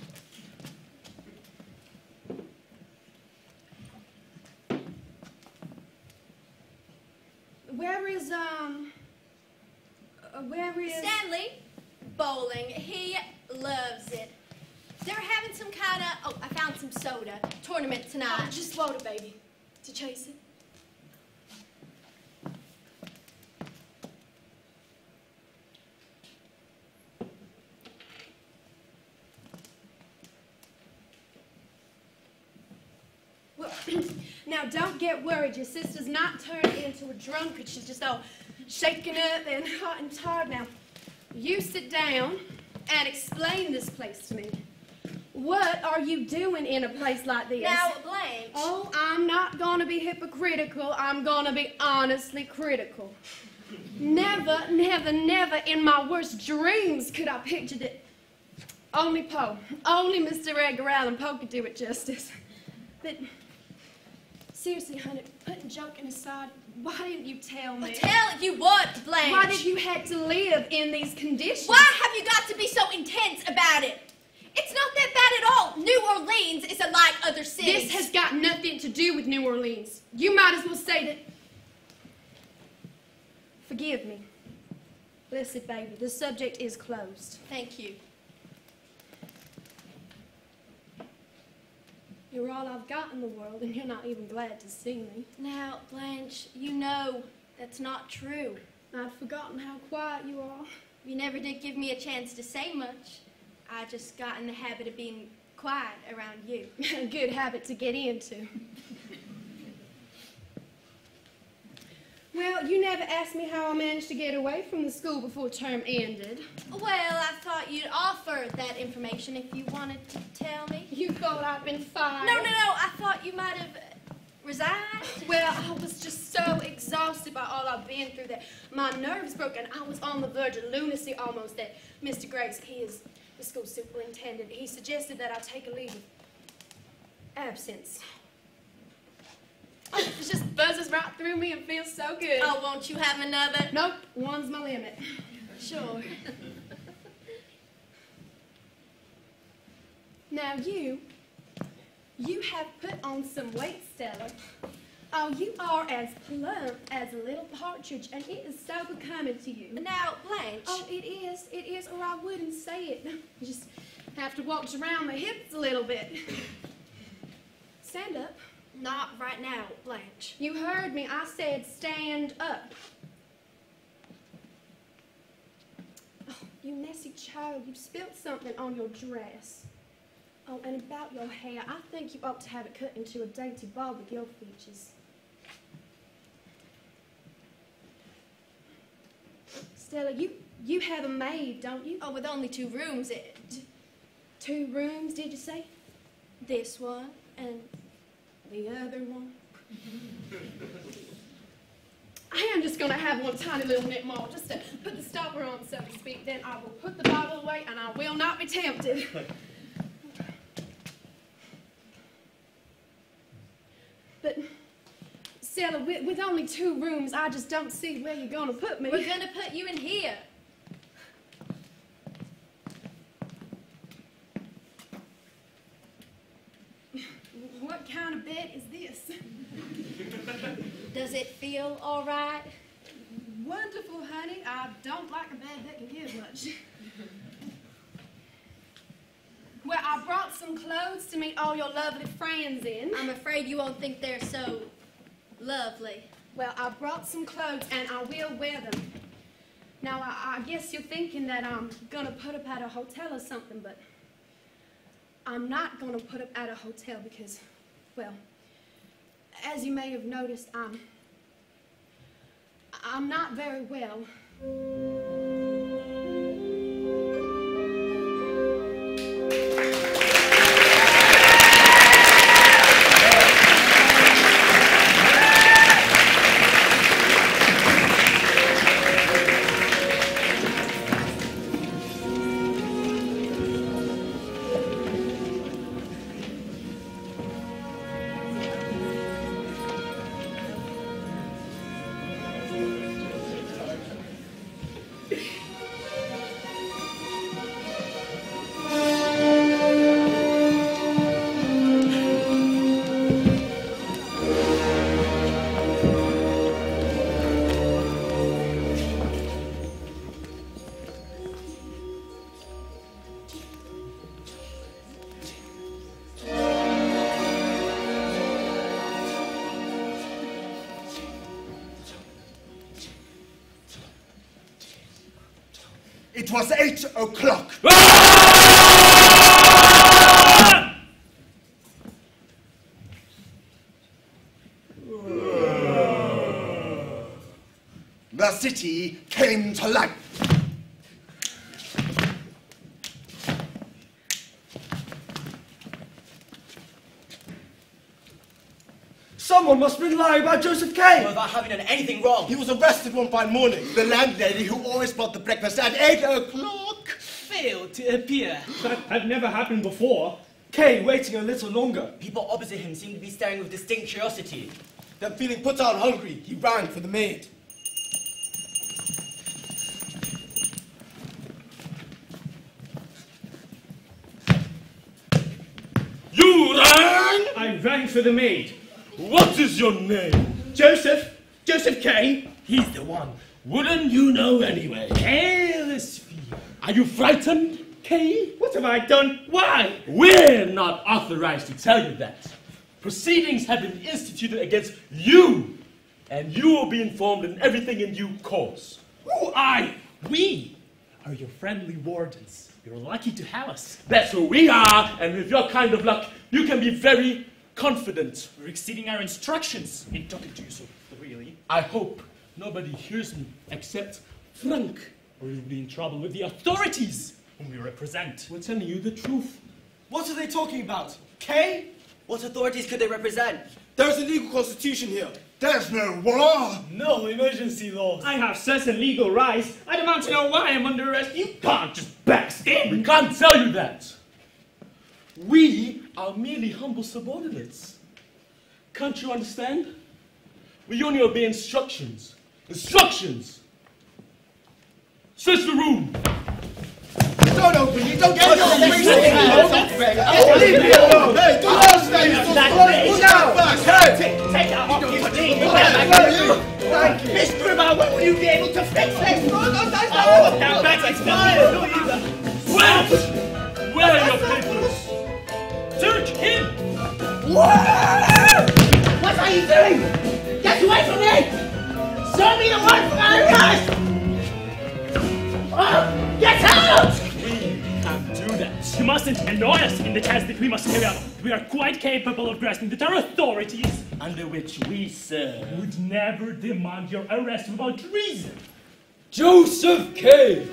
Where is... Stanley, bowling. He loves it. They're having some kind of, oh, I found some soda, tournament tonight. Oh, just water, baby, to chase it. Well, now don't get worried. Your sister's not turned into a drunkard. She's just all shaken up and hot and tired now. You sit down and explain this place to me. What are you doing in a place like this? Now, Blanche. Oh, I'm not going to be hypocritical. I'm going to be honestly critical. Never, never, never in my worst dreams could I picture it. Only Poe. Only Mr. Edgar Allan Poe could do it justice. But seriously, honey, putting joking aside, why didn't you tell me? Well, tell you what, Blanche? Why did you have to live in these conditions? Why have you got to be so intense about it? It's not that bad at all. New Orleans is unlike other cities. This has got nothing to do with New Orleans. You might as well say that... Forgive me. Listen, baby, the subject is closed. Thank you. You're all I've got in the world, and you're not even glad to see me. Now, Blanche, you know that's not true. I'd forgotten how quiet you are. You never did give me a chance to say much. I just got in the habit of being quiet around you. A good habit to get into. Well, you never asked me how I managed to get away from the school before term ended. Well, I thought you'd offer that information if you wanted to tell me. You thought I'd been fired? No, I thought you might have resigned. Well, I was just so exhausted by all I've been through that my nerves broke and I was on the verge of lunacy almost. That Mr. Greggs, he is the school superintendent, he suggested that I take a leave of absence. Oh, it just buzzes right through me and feels so good. Oh, won't you have another? Nope, one's my limit. Sure. Now you have put on some weight, Stella. Oh, you are as plump as a little partridge, and it is so becoming to you. Now, Blanche. Oh, it is, or I wouldn't say it. You just have to walk around the hips a little bit. Stand up. Not right now, Blanche. You heard me. I said stand up. Oh, you messy child. You've spilled something on your dress. Oh, and about your hair, I think you ought to have it cut into a dainty bob with your features. Stella, you have a maid, don't you? Oh, with only 2 rooms. 2 rooms, did you say? This one and the other one. I am just going to have one tiny little nip more, just to put the stopper on, so to speak. Then I will put the bottle away, and I will not be tempted. But, Stella, with only 2 rooms, I just don't see where you're going to put me. We're going to put you in here. What kind of bed is this? Does it feel all right? Wonderful, honey. I don't like a bed that can give much. Well, I brought some clothes to meet all your lovely friends in. I'm afraid you won't think they're so lovely. Well, I brought some clothes, and I will wear them. Now, I guess you're thinking that I'm going to put up at a hotel or something, but I'm not going to put up at a hotel because, well, as you may have noticed, I'm not very well. It was 8 o'clock. The city came to life. Someone must have been lying about Joseph Kane. Well, without having done anything wrong. He was arrested one fine morning. The landlady who always brought the breakfast at 8 o'clock failed to appear. That had never happened before. Kane waiting a little longer. People opposite him seemed to be staring with distinct curiosity. Then feeling put out hungry, he rang for the maid. You rang? I rang for the maid. What is your name? Joseph. Joseph Kane. He's the one. Wouldn't you know anyway? Careless fear. Are you frightened, Kane? What have I done? Why? We're not authorized to tell you that. Proceedings have been instituted against you, and you will be informed in everything in due course. Who I? We are your friendly wardens. You're lucky to have us. That's who we are, and with your kind of luck, you can be very confident. We're exceeding our instructions in talking to you, so really. I hope nobody hears me except Frank, or you'll be in trouble with the authorities whom we represent. We're telling you the truth. What are they talking about? Kay? What authorities could they represent? There's a legal constitution here. There's no war. No emergency laws. I have certain legal rights. I demand to know why I'm under arrest. You can't just backstab me. We can't tell you that. We are merely humble subordinates. Can't you understand? We only obey instructions. Instructions! Search the room! Don't open it! Don't Get your face off! Leave me alone! Hey, don't stay! Look out! Take that off you, Thank you! Miss Grimmer, when will you be able to fix this? No, that's Oh, now that's expired! Where are your papers? Search him! What are you doing? Get away from me! Show me the warrant for my arrest! Oh, get out! We can't do that. You mustn't annoy us in the task that we must carry out. We are quite capable of grasping that our authorities, under which we serve, would never demand your arrest without reason. Joseph K.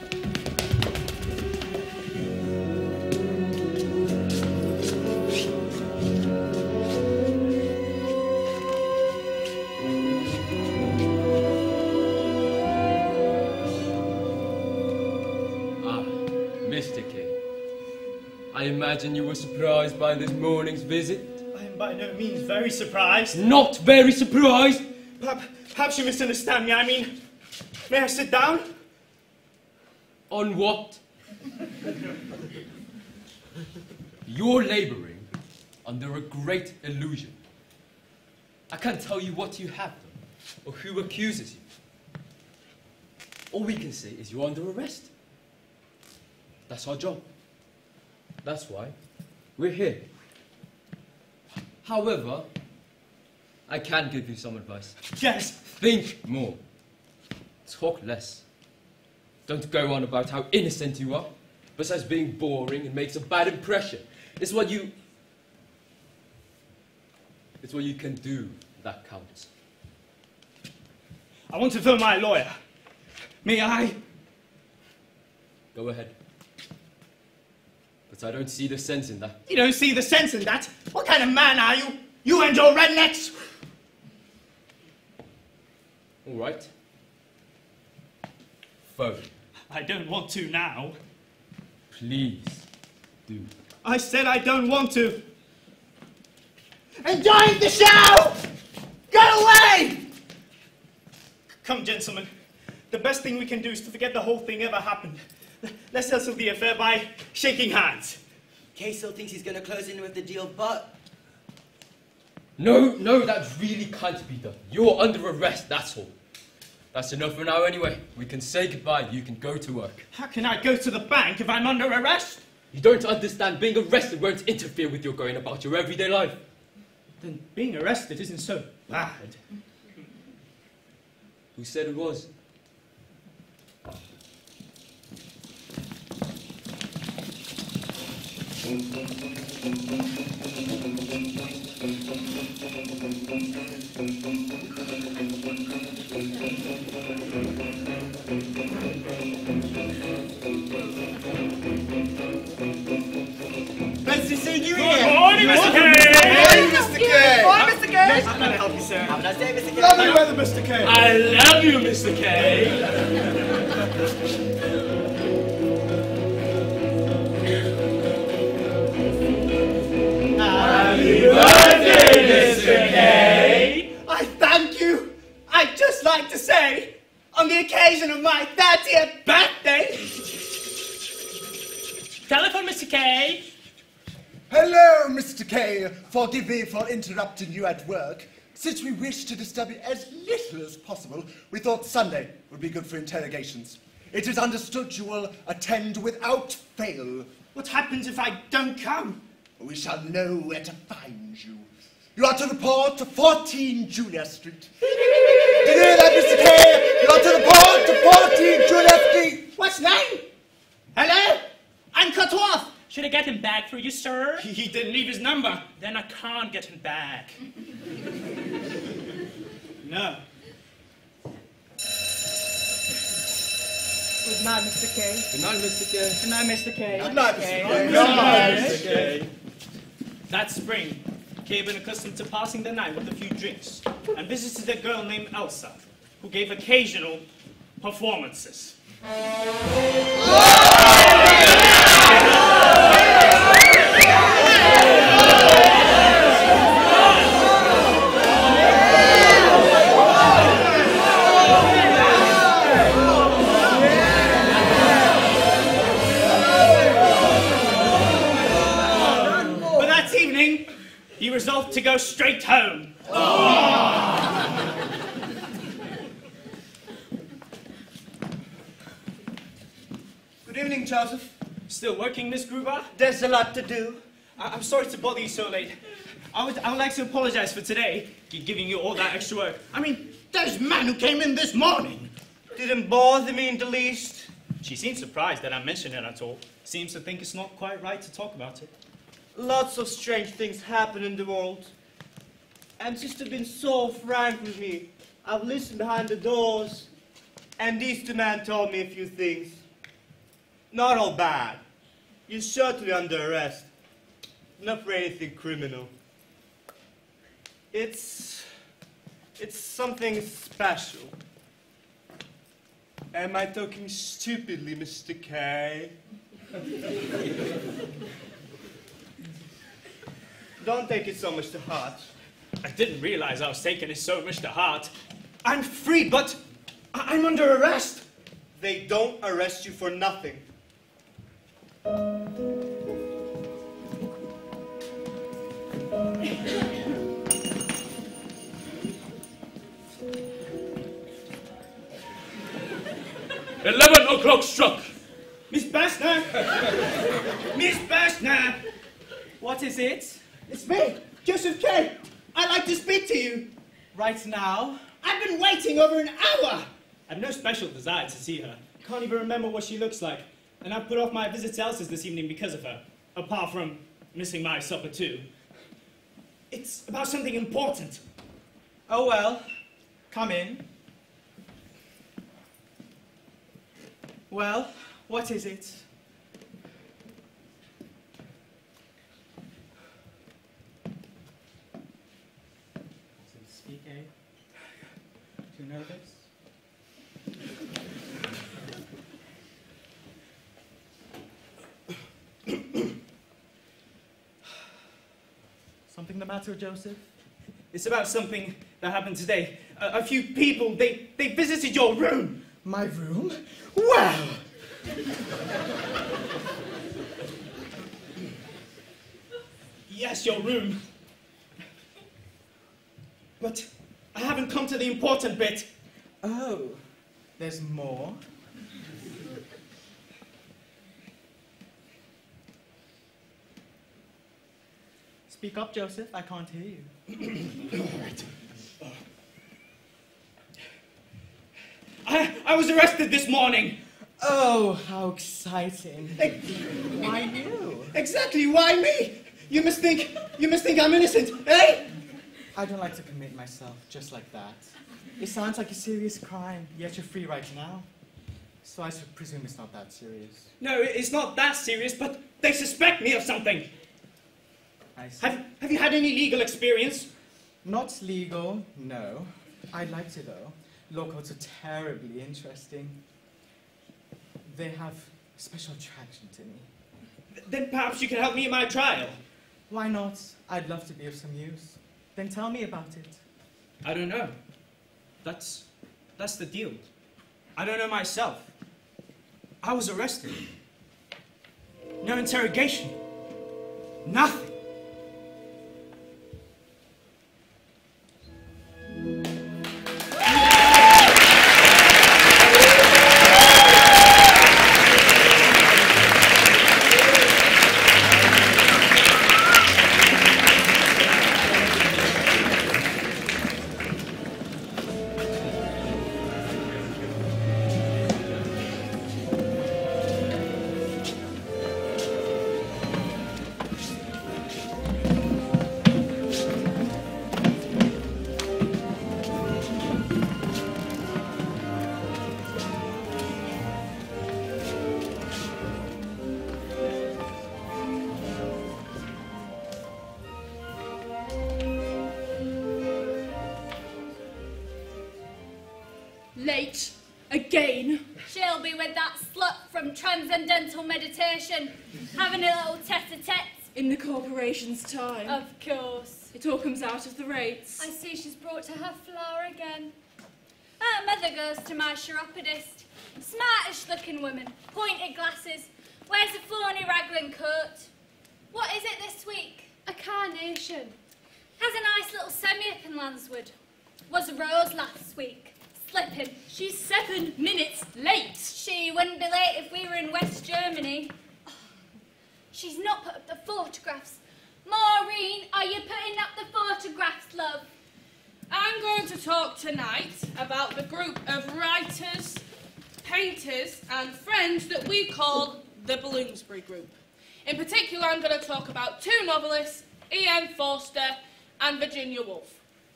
Mr. K. I imagine you were surprised by this morning's visit? I am by no means very surprised. Not very surprised? Perhaps you misunderstand me. I mean, may I sit down? On what? You're laboring under a great illusion. I can't tell you what you have done, or who accuses you. All we can say is you're under arrest. That's our job. That's why we're here. However, I can give you some advice. Yes. Think more. Talk less. Don't go on about how innocent you are. Besides being boring and makes a bad impression. It's what you can do that counts. I want to film my lawyer. May I? Go ahead. But I don't see the sense in that. You don't see the sense in that? What kind of man are you? You and your rednecks? All right. Phone. I don't want to now. Please do. I said I don't want to. Enjoying the show! Go away! Come, gentlemen. The best thing we can do is to forget the whole thing ever happened. Let's settle the affair by shaking hands. Kay still thinks he's going to close in with the deal, but... No, that really can't be done. You're under arrest, that's all. That's enough for now anyway. We can say goodbye. You can go to work. How can I go to the bank if I'm under arrest? You don't understand. Being arrested won't interfere with your going about your everyday life. Then being arrested isn't so bad. Who said it was? Nice to see you Good here. morning, Mr. K. Hey, Mr. K. Hi, Mr. K. How can I help you, sir? Have a nice day, Mr. K. Lovely weather, Mr. K. I love you, Mr. K. Happy birthday, Mr. K. I thank you. I'd just like to say, on the occasion of my 30th birthday... Telephone, Mr. K. Hello, Mr. K. Forgive me for interrupting you at work. Since we wish to disturb you as little as possible, we thought Sunday would be good for interrogations. It is understood you will attend without fail. What happens if I don't come? We shall know where to find you. You are to report to 14 Julia Street. Did you hear that, Mr. K? You're to the port, to port, Team FD. What's name? Hello? I'm cut off. Should I get him back for you, sir? He didn't leave his number. Then I can't get him back. No. Good night, Mr. K. Good night, Mr. K. Good night, Mr. K. Good night, Mr. K. Good night, Mr. K. That spring, Kay had been accustomed to passing the night with a few drinks and visited a girl named Elsa, who gave occasional performances. But that evening, he resolved to go straight home. Good evening, Joseph. Still working, Miss Gruber? There's a lot to do. I'm sorry to bother you so late. I would like to apologize for today, giving you all that extra work. I mean, There's a man who came in this morning. Didn't bother me in the least. she seems surprised that I mentioned it at all. Seems to think it's not quite right to talk about it. Lots of strange things happen in the world. And she's been so frank with me. I've listened behind the doors, and these two men told me a few things. Not all bad. You're certainly under arrest. Not for anything criminal. It's something special. Am I talking stupidly, Mr. K? Don't take it so much to heart. I didn't realize I was taking it so much to heart. I'm free, but I'm under arrest. They don't arrest you for nothing. O'clock struck. Miss Bastner! Miss Bastner! What is it? It's me, Joseph K. I'd like to speak to you. Right now? I've been waiting over an hour. I've no special desire to see her. Can't even remember what she looks like. And I've put off my visit to Elsa's this evening because of her. Apart from missing my supper too. It's about something important. Oh well, come in. Well, what is it? Speak, eh? Too nervous? Something the matter, Joseph? It's about something that happened today. A few people, they visited your room. My room? Wow! Yes, your room. But I haven't come to the important bit. Oh, there's more? Speak up, Joseph. I can't hear you. All right. I was arrested this morning. Oh, how exciting. Why you? Exactly, why me? You must think I'm innocent, eh? I don't like to commit myself just like that. It sounds like a serious crime, yet you're free right now. So I should presume it's not that serious. No, it's not that serious, but they suspect me of something. I see. Have you had any legal experience? Not legal, no. I'd like to, though. Locals are terribly interesting. They have special attraction to me. Then perhaps you can help me in my trial. Why not? I'd love to be of some use. Then tell me about it. I don't know. That's the deal. I don't know myself. I was arrested. No interrogation. Nothing. late. Again. She'll be with that slut from Transcendental Meditation, having a little tete-a-tete. In the corporation's time. Of course. It all comes out of the rates. I see she's brought to her flower again. Her mother goes to my chiropodist. Smartish looking woman, pointed glasses, wears a fawny raglan coat. What is it this week? A carnation. Has a nice little semi-up in Lanswood. Was a rose last week. Slipping. She's 7 minutes late. She wouldn't be late if we were in West Germany. Oh, she's not put up the photographs. Maureen, are you putting up the photographs, love? I'm going to talk tonight about the group of writers, painters and friends that we call the Bloomsbury Group. In particular, I'm going to talk about 2 novelists, E.M. Forster and Virginia Woolf.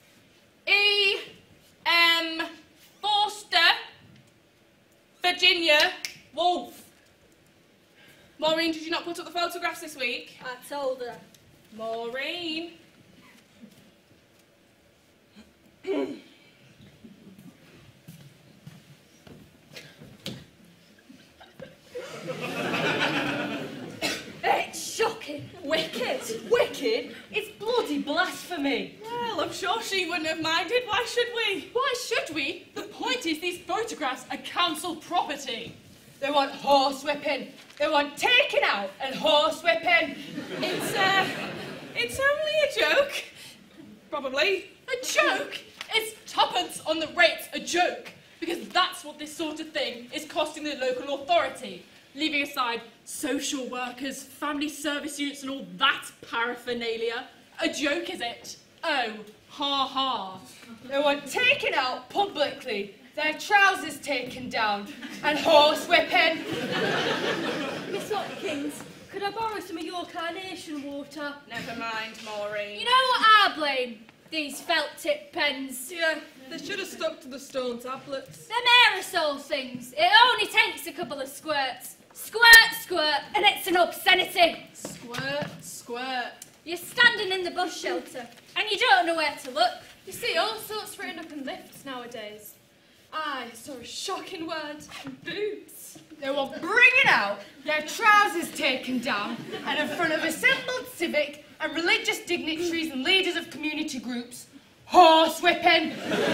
E.M. Forster, Virginia Woolf. Maureen, did you not put up the photographs this week? I told her. Maureen. It's shocking. Wicked. Wicked? It's bloody blasphemy. Well, I'm sure she wouldn't have minded. Why should we? Why should we? The point is these photographs are council property. They want horsewhipping. They want taking out and horsewhipping. It's only a joke. Probably. A joke? It's 2pence on the rates a joke. Because that's what this sort of thing is costing the local authority. Leaving aside social workers, family service units and all that paraphernalia. A joke, is it? Oh, ha ha. They want taken out publicly, their trousers taken down, and horsewhipping. Miss Hopkins, could I borrow some of your carnation water? Never mind, Maureen. You know what I blame? These felt tip pens. Yeah, they should have stuck to the stone tablets. Them aerosol things. It only takes a couple of squirts. Squirt, squirt, and it's an obscenity. Squirt, squirt. You're standing in the bus shelter, and you don't know where to look. You see all sorts written up in lifts nowadays. I saw a shocking word, boobs. They were bringing out their trousers taken down and in front of assembled civic and religious dignitaries and leaders of community groups, horsewhipping.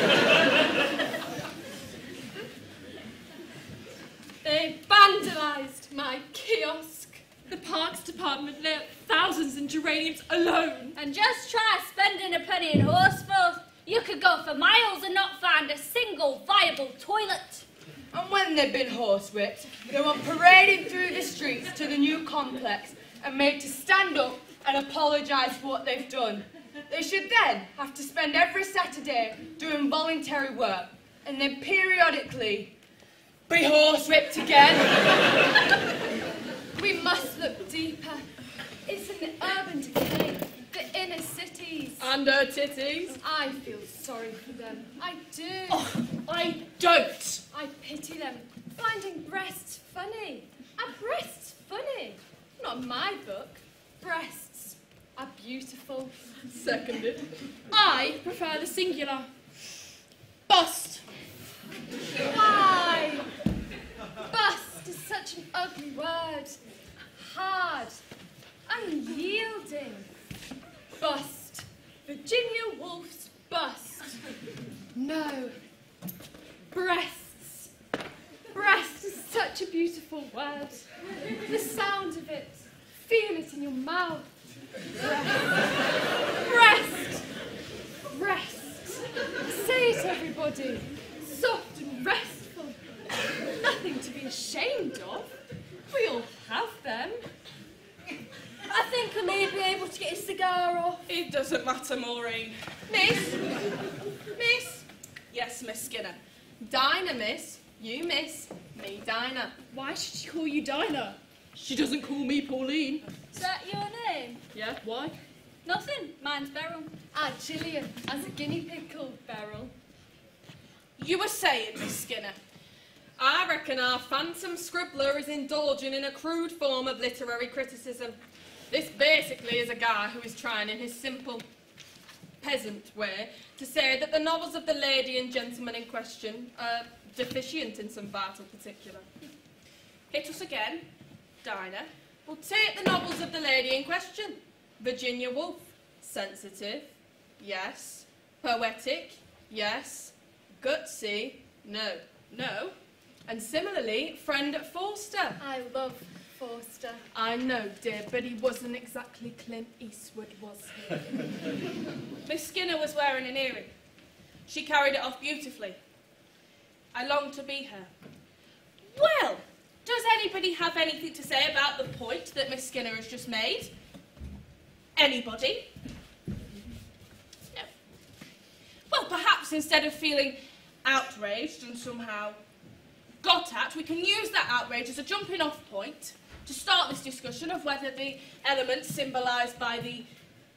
They vandalised my kiosk. The Parks Department let thousands in geraniums alone. And just try spending a penny in Horsforth. You could go for miles and not find a single viable toilet. And when they've been horsewhipped, they were parading through the streets to the new complex and made to stand up and apologise for what they've done. They should then have to spend every Saturday doing voluntary work and then periodically be horsewhipped again. We must look deeper. It's in the urban decay, the inner cities. And her titties. I feel sorry for them. I do. Oh, I don't. I pity them, finding breasts funny. Are breasts funny? Not in my book. Breasts are beautiful. Seconded. I prefer the singular. Bust. Why? Bust is such an ugly word. Hard. Unyielding. Bust. Virginia Woolf's bust. No. Breasts. Breast is such a beautiful word. The sound of it. Feel it in your mouth. Breast. Breast. Breast. Say it, everybody. Soft and restful. Nothing to be ashamed of. We all have them. I think I may be able to get a cigar off. It doesn't matter, Maureen. Miss? Miss? Yes, Miss Skinner. Dinah, miss. You miss. Me, Dinah. Why should she call you Dinah? She doesn't call me Pauline. Is that your name? Yeah, why? Nothing. Mine's Beryl. Gillian, as a guinea pig called Beryl. You were saying, Miss Skinner. I reckon our phantom scribbler is indulging in a crude form of literary criticism. This basically is a guy who is trying in his simple peasant way to say that the novels of the lady and gentleman in question are deficient in some vital particular. Hit us again, Dinah. We'll take the novels of the lady in question. Virginia Woolf, sensitive, yes. Poetic, yes. Gutsy, no. No. And similarly, friend Forster. I love Forster. I know, dear, but he wasn't exactly Clint Eastwood, was he? Miss Skinner was wearing an earring. She carried it off beautifully. I longed to be her. Well, does anybody have anything to say about the point that Miss Skinner has just made? Anybody? No. Well, perhaps instead of feeling outraged and somehow got at, we can use that outrage as a jumping off point to start this discussion of whether the elements symbolised by the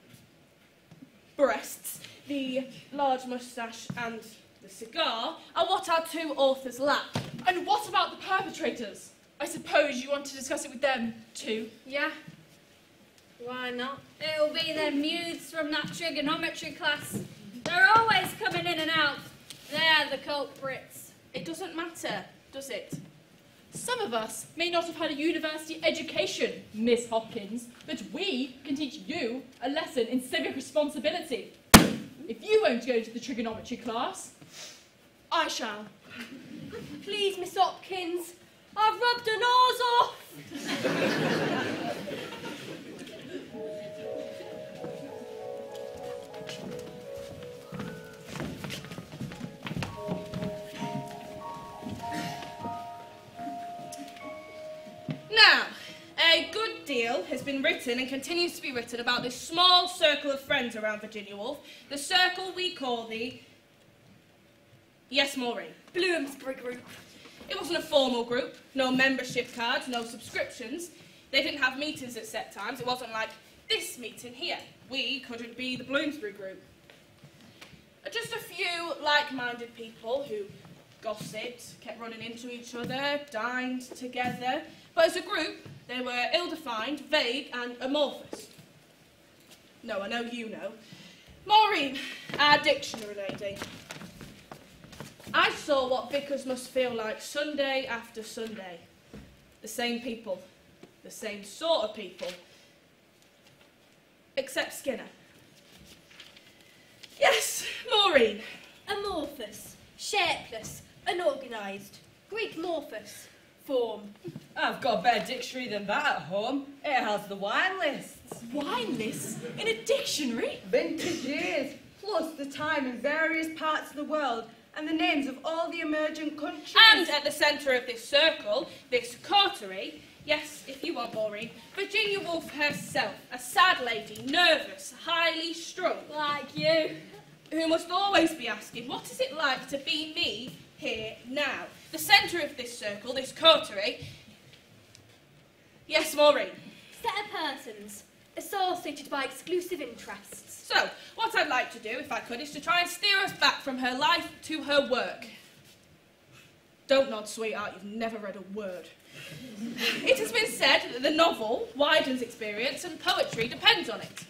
breasts, the large moustache and the cigar are what our two authors lack. And what about the perpetrators? I suppose you want to discuss it with them too? Yeah. Why not? It'll be the mutes from that trigonometry class. They're always coming in and out. They're the culprits. It doesn't matter, does it? Some of us may not have had a university education, Miss Hopkins, but we can teach you a lesson in civic responsibility. If you won't go to the trigonometry class, I shall. Please, Miss Hopkins, I've rubbed her nose off. Now, a good deal has been written and continues to be written about this small circle of friends around Virginia Woolf, the circle we call the... Yes, Maureen? Bloomsbury Group. It wasn't a formal group, no membership cards, no subscriptions. They didn't have meetings at set times. It wasn't like this meeting here. We couldn't be the Bloomsbury Group. Just a few like-minded people who gossiped, kept running into each other, dined together. But as a group, they were ill-defined, vague and amorphous. No, I know you know. Maureen, our dictionary lady. I saw what vicars must feel like Sunday after Sunday. The same people, the same sort of people, except Skinner. Yes, Maureen. Amorphous, shapeless, unorganised. Greek morphous. Form. I've got a better dictionary than that at home. It has the wine lists. Wine lists? In a dictionary? Vintage years, plus the time in various parts of the world, and the names of all the emergent countries. And at the centre of this circle, this coterie, yes, if you want, Maureen, Virginia Woolf herself, a sad lady, nervous, highly strung. Like you. Who must always be asking, what is it like to be me here now? The centre of this circle, this coterie. Yes, Maureen. Set of persons, associated by exclusive interests. So, what I'd like to do, if I could, is to try and steer us back from her life to her work. Don't nod, sweetheart, you've never read a word. It has been said that the novel widens experience and poetry depends on it.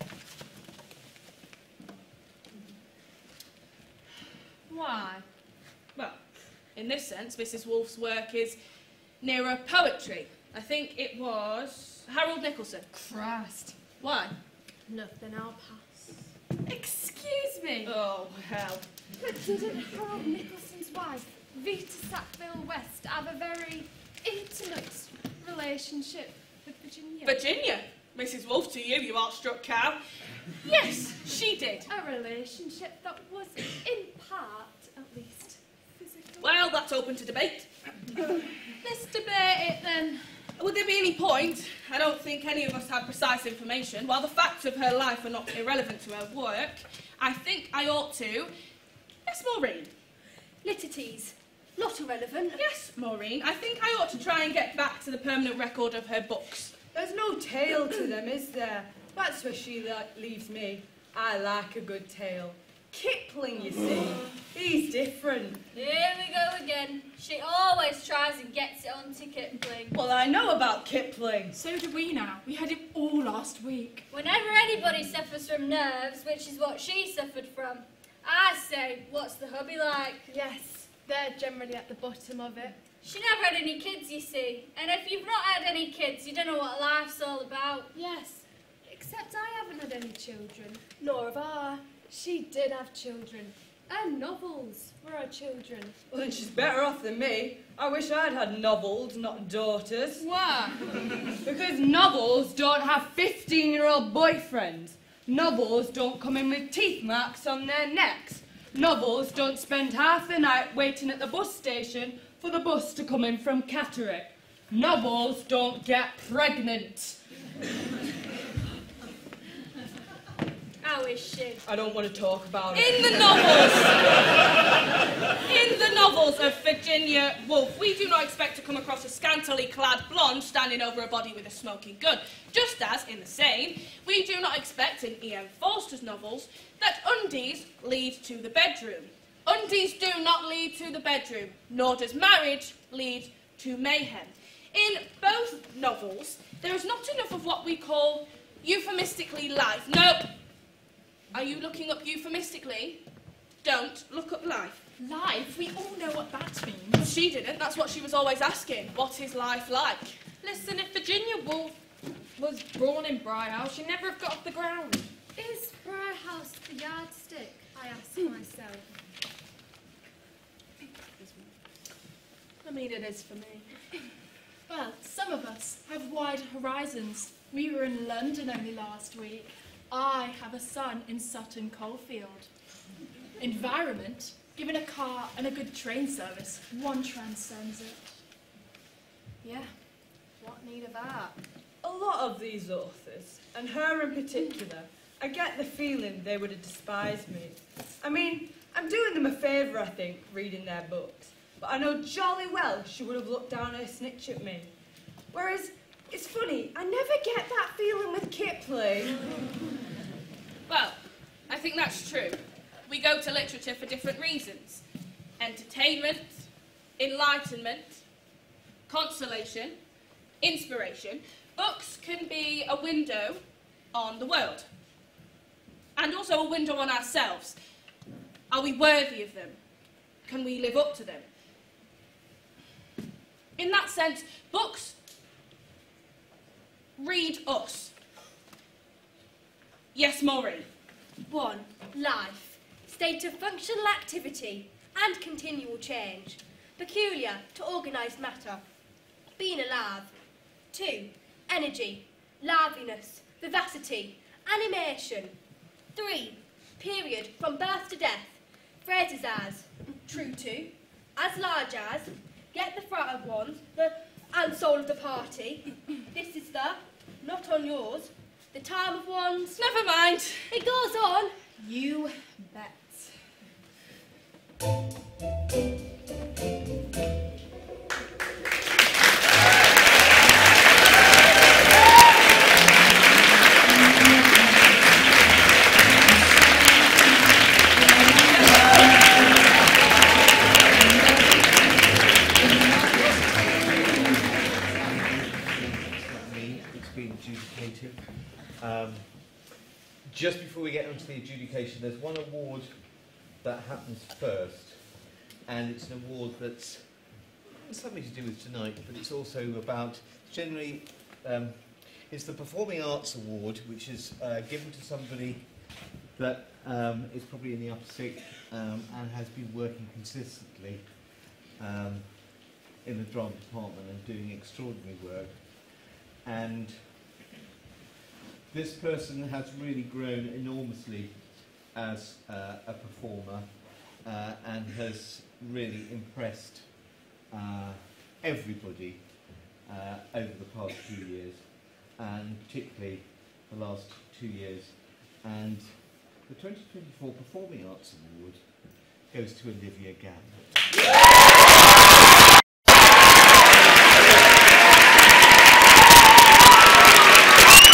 Why? Well, in this sense, Mrs. Woolf's work is nearer poetry. I think it was Harold Nicholson. Christ. Why? Nothing, I'll pass. Excuse me. Oh, hell. But didn't Harold Nicholson's wife, Vita Sackville West, have a very intimate relationship with Virginia? Virginia? Mrs. Woolf, to you, you awestruck cow. Yes, she did. A relationship that was, in part, at least, physical. Well, that's open to debate. Let's debate it then. Would there be any point? I don't think any of us have precise information. While the facts of her life are not irrelevant to her work, I think I ought to... Yes, Maureen? Literaties. Not irrelevant. Yes, Maureen. I think I ought to try and get back to the permanent record of her books. There's no tale to them, is there? That's where she leaves me. I like a good tale. Kipling, you see. He's different. Here we go again. She always tries and gets it onto Kipling. Well, I know about Kipling. So do we now. We had him all last week. Whenever anybody suffers from nerves, which is what she suffered from, I say, what's the hubby like? Yes, they're generally at the bottom of it. She never had any kids, you see. And if you've not had any kids, you don't know what life's all about. Yes, except I haven't had any children. Nor have I. She did have children. And novels were her children. Well, then she's better off than me. I wish I'd had novels, not daughters. Why? Because novels don't have 15-year-old boyfriends. Novels don't come in with teeth marks on their necks. Novels don't spend half the night waiting at the bus station for the bus to come in from Catterick. Novels don't get pregnant. How is she? I don't want to talk about it. In the novels of Virginia Woolf, we do not expect to come across a scantily clad blonde standing over a body with a smoking gun. Just as, in the same, we do not expect in E.M. Forster's novels that undies lead to the bedroom. Undies do not lead to the bedroom, nor does marriage lead to mayhem. In both novels, there is not enough of what we call euphemistically life. No. Are you looking up euphemistically? Don't look up life. Life? We all know what that means. She didn't. That's what she was always asking. What is life like? Listen, if Virginia Woolf was born in Briar House, she'd never have got off the ground. Is Briar House the yardstick? I ask myself. I mean, it is for me. Well, some of us have wide horizons. We were in London only last week. I have a son in Sutton Coldfield. Environment, given a car and a good train service, one transcends it. Yeah, what need of that? A lot of these authors, and her in particular, I get the feeling they would have despised me. I mean, I'm doing them a favour, I think, reading their books. But I know jolly well she would have looked down her snitch at me. Whereas, it's funny, I never get that feeling with Kipling. Well, I think that's true. We go to literature for different reasons. Entertainment, enlightenment, consolation, inspiration. Books can be a window on the world. And also a window on ourselves. Are we worthy of them? Can we live up to them? In that sense, books read us. Yes, Maureen. 1. Life. State of functional activity and continual change. Peculiar to organised matter. Being alive. 2. Energy. Liveliness. Vivacity. Animation. 3. Period from birth to death. Phrases as true to, as large as, get the fright of ones, the and soul of the party. This is the, not on yours, the time of one's. Never mind. It goes on. You bet. Just before we get onto the adjudication, there's one award that happens first, and it's an award that's something to do with tonight, but it's also about, generally, it's the Performing Arts Award, which is given to somebody that is probably in the upper sixth and has been working consistently in the drama department and doing extraordinary work. And this person has really grown enormously as a performer and has really impressed everybody over the past few years, and particularly the last 2 years. And the 2024 Performing Arts Award goes to Olivia Gamble. Thank you.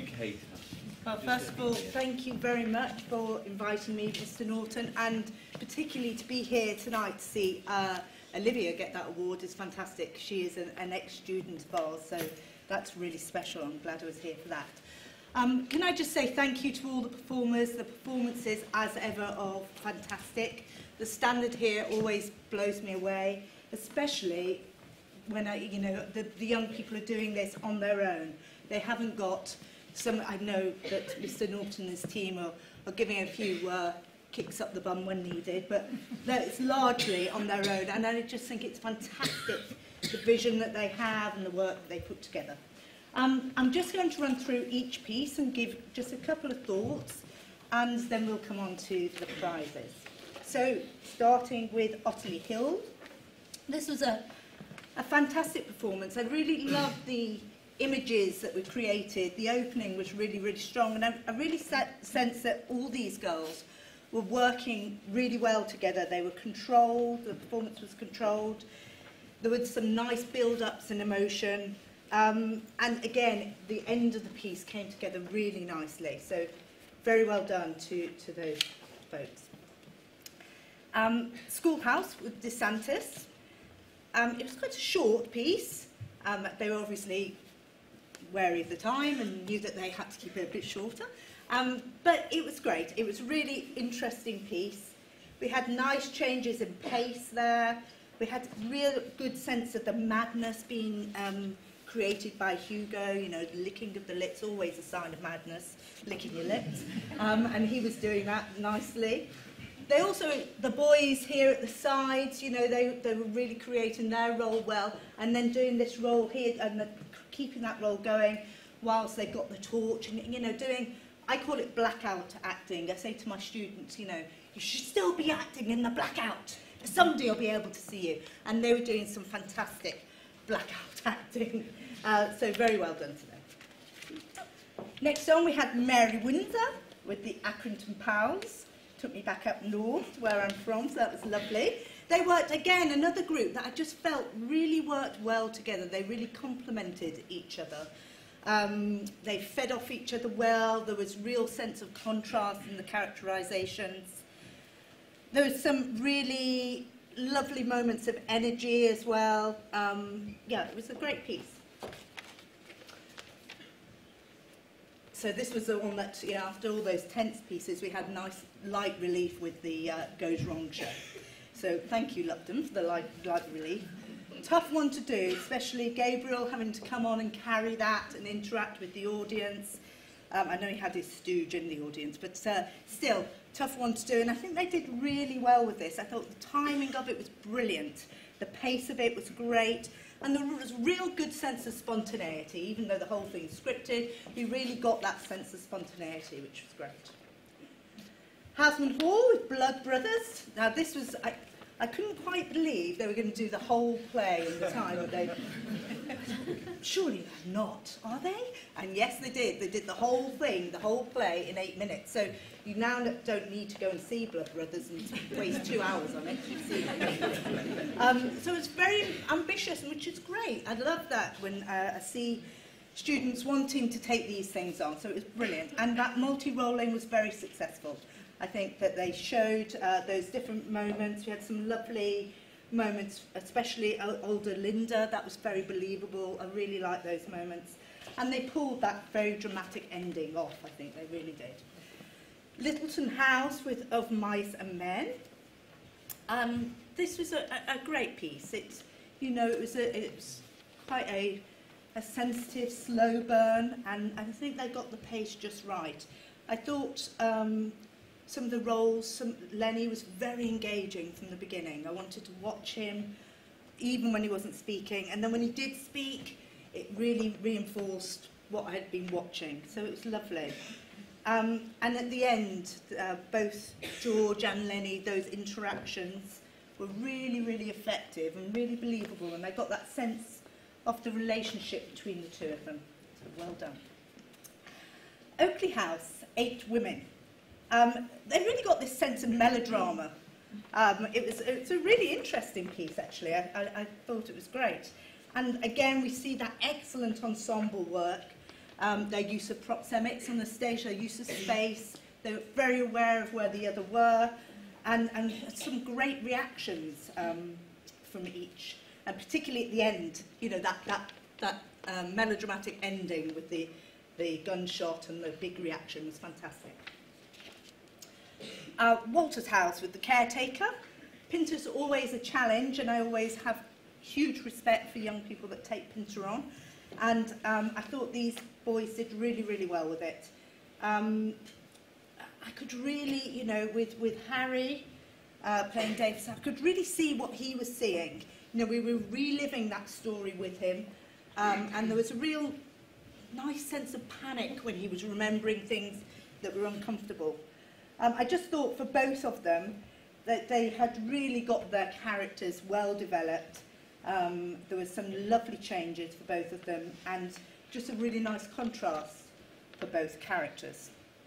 adjudicator. Well, first of all, thank you very much for inviting me, Mr. Norton, and particularly to be here tonight to see Olivia get that award is fantastic. She is an ex-student of ours, so that's really special. I'm glad I was here for that. Can I just say thank you to all the performers. The performances, as ever, are fantastic. The standard here always blows me away, especially when the young people are doing this on their own. They haven't got some. I know that Mr. Norton and his team are giving a few kicks up the bum when needed, but it's largely on their own. And I just think it's fantastic, the vision that they have and the work that they put together. I'm just going to run through each piece and give just a couple of thoughts, and then we'll come on to the prizes. So, starting with Otterley Hill. This was a fantastic performance. I really loved the images that were created. The opening was really, really strong, and I really sensed that all these girls were working really well together. They were controlled, the performance was controlled. There was some nice build-ups and emotion. And again, the end of the piece came together really nicely. So very well done to those folks. Schoolhouse with DeSantis. It was quite a short piece. They were obviously wary of the time and knew that they had to keep it a bit shorter. But it was great. It was a really interesting piece. We had nice changes in pace there. We had a real good sense of the madness being created by Hugo. You know, the licking of the lips, always a sign of madness, licking your lips. And he was doing that nicely. They also, the boys here at the sides, you know, they were really creating their role well, and then doing this role here and keeping that role going whilst they got the torch and, you know, doing, I call it blackout acting. I say to my students, you know, you should still be acting in the blackout. Somebody will be able to see you. And they were doing some fantastic blackout acting. So very well done to them. Next on we had Mary Windsor with the Accrington Pals. Took me back up north where I'm from, so that was lovely. They worked, again, another group that I just felt really worked well together. They really complemented each other. They fed off each other well. There was real sense of contrast in the characterizations. There was some really lovely moments of energy as well. Yeah, it was a great piece. So this was the one that, you know, after all those tense pieces, we had nice light relief with the Goes Wrong show. So thank you, Lupton, for the light relief. Tough one to do, especially Gabriel having to come on and carry that and interact with the audience. I know he had his stooge in the audience, but still, tough one to do. And I think they did really well with this. I thought the timing of it was brilliant. The pace of it was great. And there was a real good sense of spontaneity, even though the whole thing is scripted. We really got that sense of spontaneity, which was great. Houseman Hall with Blood Brothers. Now this was, I couldn't quite believe they were going to do the whole play in the time that they... Surely they're not, are they? And yes, they did. They did the whole thing, the whole play in 8 minutes. So you now don't need to go and see Blood Brothers and waste 2 hours on it. So it's very ambitious, which is great. I love that when I see students wanting to take these things on. So it was brilliant. And that multi-rolling was very successful. I think that they showed those different moments. We had some lovely moments, especially older Linda. That was very believable. I really liked those moments. And they pulled that very dramatic ending off, I think they really did. Littleton House with Of Mice and Men. This was a great piece. It's, you know, it was quite a sensitive, slow burn, and I think they got the pace just right. I thought some of the roles, Lenny was very engaging from the beginning. I wanted to watch him, even when he wasn't speaking. And then when he did speak, it really reinforced what I had been watching. So it was lovely. And at the end, both George and Lenny, those interactions were really, really effective and really believable. And I got that sense of the relationship between the two of them. So well done. Oakley House, 8 women. They really got this sense of melodrama. It's a really interesting piece, actually. I thought it was great. And again, we see that excellent ensemble work. their use of proxemics on the stage, their use of space. They were very aware of where the other were, and some great reactions from each, and particularly at the end, you know, that melodramatic ending with the gunshot and the big reaction was fantastic. Walter's house with the caretaker. Pinter's always a challenge, and I always have huge respect for young people that take Pinter on. And I thought these boys did really, really well with it. I could really, you know, with Harry playing Davis, I could really see what he was seeing. You know, we were reliving that story with him, and there was a real nice sense of panic when he was remembering things that were uncomfortable. I just thought for both of them that they had really got their characters well developed. There was some lovely changes for both of them, and just a really nice contrast for both characters.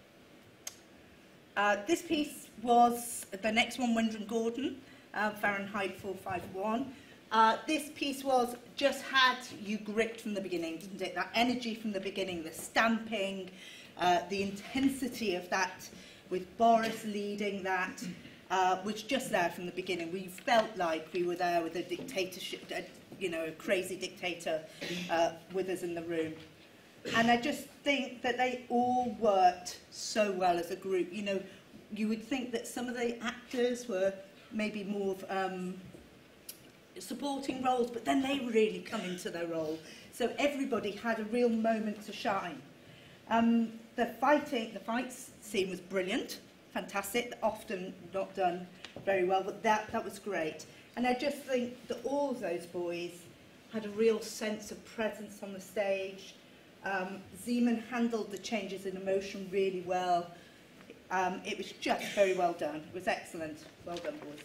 This piece was the next one, Winder and Gordon, Fahrenheit 451. This piece just had you gripped from the beginning, didn't it? That energy from the beginning, the stamping, the intensity of that, with Boris leading that, was just there from the beginning. We felt like we were there with a dictatorship, you know, a crazy dictator with us in the room. And I just think that they all worked so well as a group. You know, you would think that some of the actors were maybe more of supporting roles, but then they really come into their role. So everybody had a real moment to shine. The fight scene was brilliant, fantastic, often not done very well, but that was great. And I just think that all of those boys had a real sense of presence on the stage. Zeman handled the changes in emotion really well. It was just very well done. It was excellent. Well done, boys.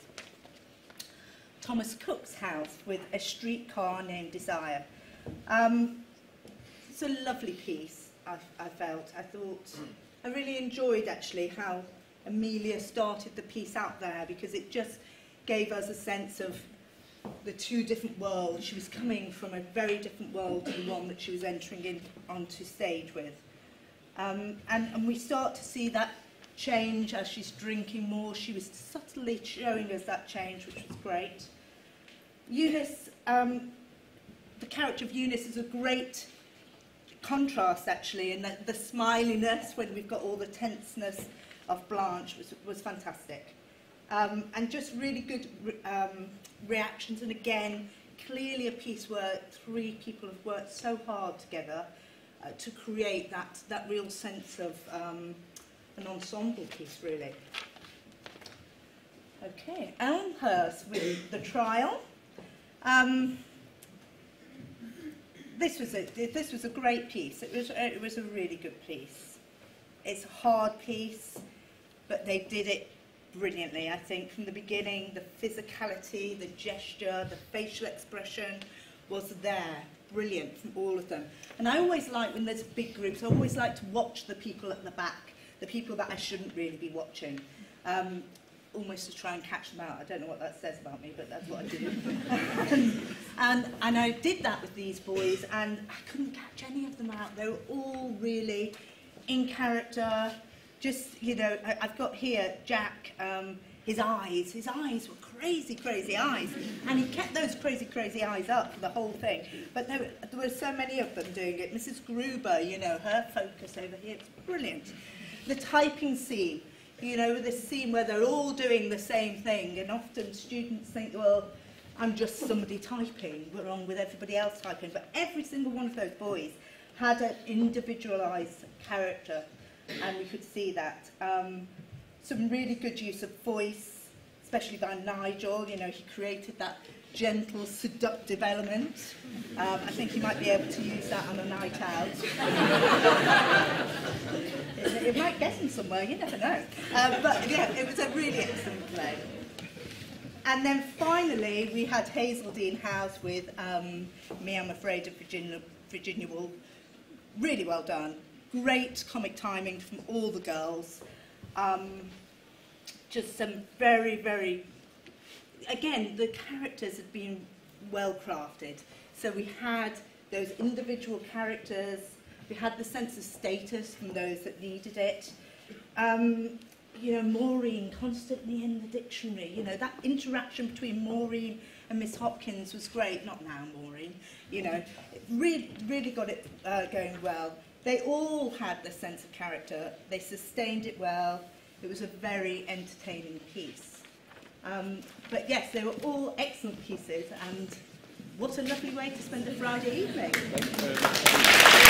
Thomas Cook's house with A Streetcar Named Desire. It's a lovely piece, I felt. I really enjoyed, actually, how Amelia started the piece out there, because it just gave us a sense of the two different worlds. She was coming from a very different world to the one that she was entering onto stage with. And we start to see that change as she's drinking more. She was subtly showing us that change, which was great. Eunice, the character of Eunice is a great contrast, actually, and the smiliness when we've got all the tenseness of Blanche was fantastic. And just really good reactions, and again, clearly a piece where three people have worked so hard together to create that real sense of an ensemble piece, really. Okay, Elmhurst with The Trial. This was a great piece. It was a really good piece. It's a hard piece, but they did it brilliantly, I think, from the beginning. The physicality, the gesture, the facial expression was there. Brilliant from all of them. And I always like, when there's big groups, I always like to watch the people at the back, the people that I shouldn't really be watching, almost to try and catch them out. I don't know what that says about me, but that's what I do. and I did that with these boys, and I couldn't catch any of them out. They were all really in character. Just, you know, I've got here Jack, his eyes were crazy, crazy eyes. And he kept those crazy, crazy eyes up for the whole thing. But there were so many of them doing it. Mrs. Gruber, you know, her focus over here, it's brilliant. The typing scene, you know, this scene where they're all doing the same thing. And often students think, well, I'm just somebody typing, we're on with everybody else typing. But every single one of those boys had an individualised character. And we could see that. Some really good use of voice, especially by Nigel. You know, he created that gentle, seductive element. I think he might be able to use that on a night out. it might get him somewhere, you never know. But yeah, it was a really excellent play. And then finally, we had Hazeldean House with Me, I'm Afraid of Virginia Woolf. Really well done. Great comic timing from all the girls. Just some very, very... Again, the characters had been well crafted. So we had those individual characters We had the sense of status from those that needed it. You know, Maureen constantly in the dictionary. You know, that interaction between Maureen and Miss Hopkins was great. Not now, Maureen. You know, it really got it going well. They all had the sense of character. They sustained it well. It was a very entertaining piece. But yes, they were all excellent pieces, and what a lovely way to spend a Friday evening. Thank you very much.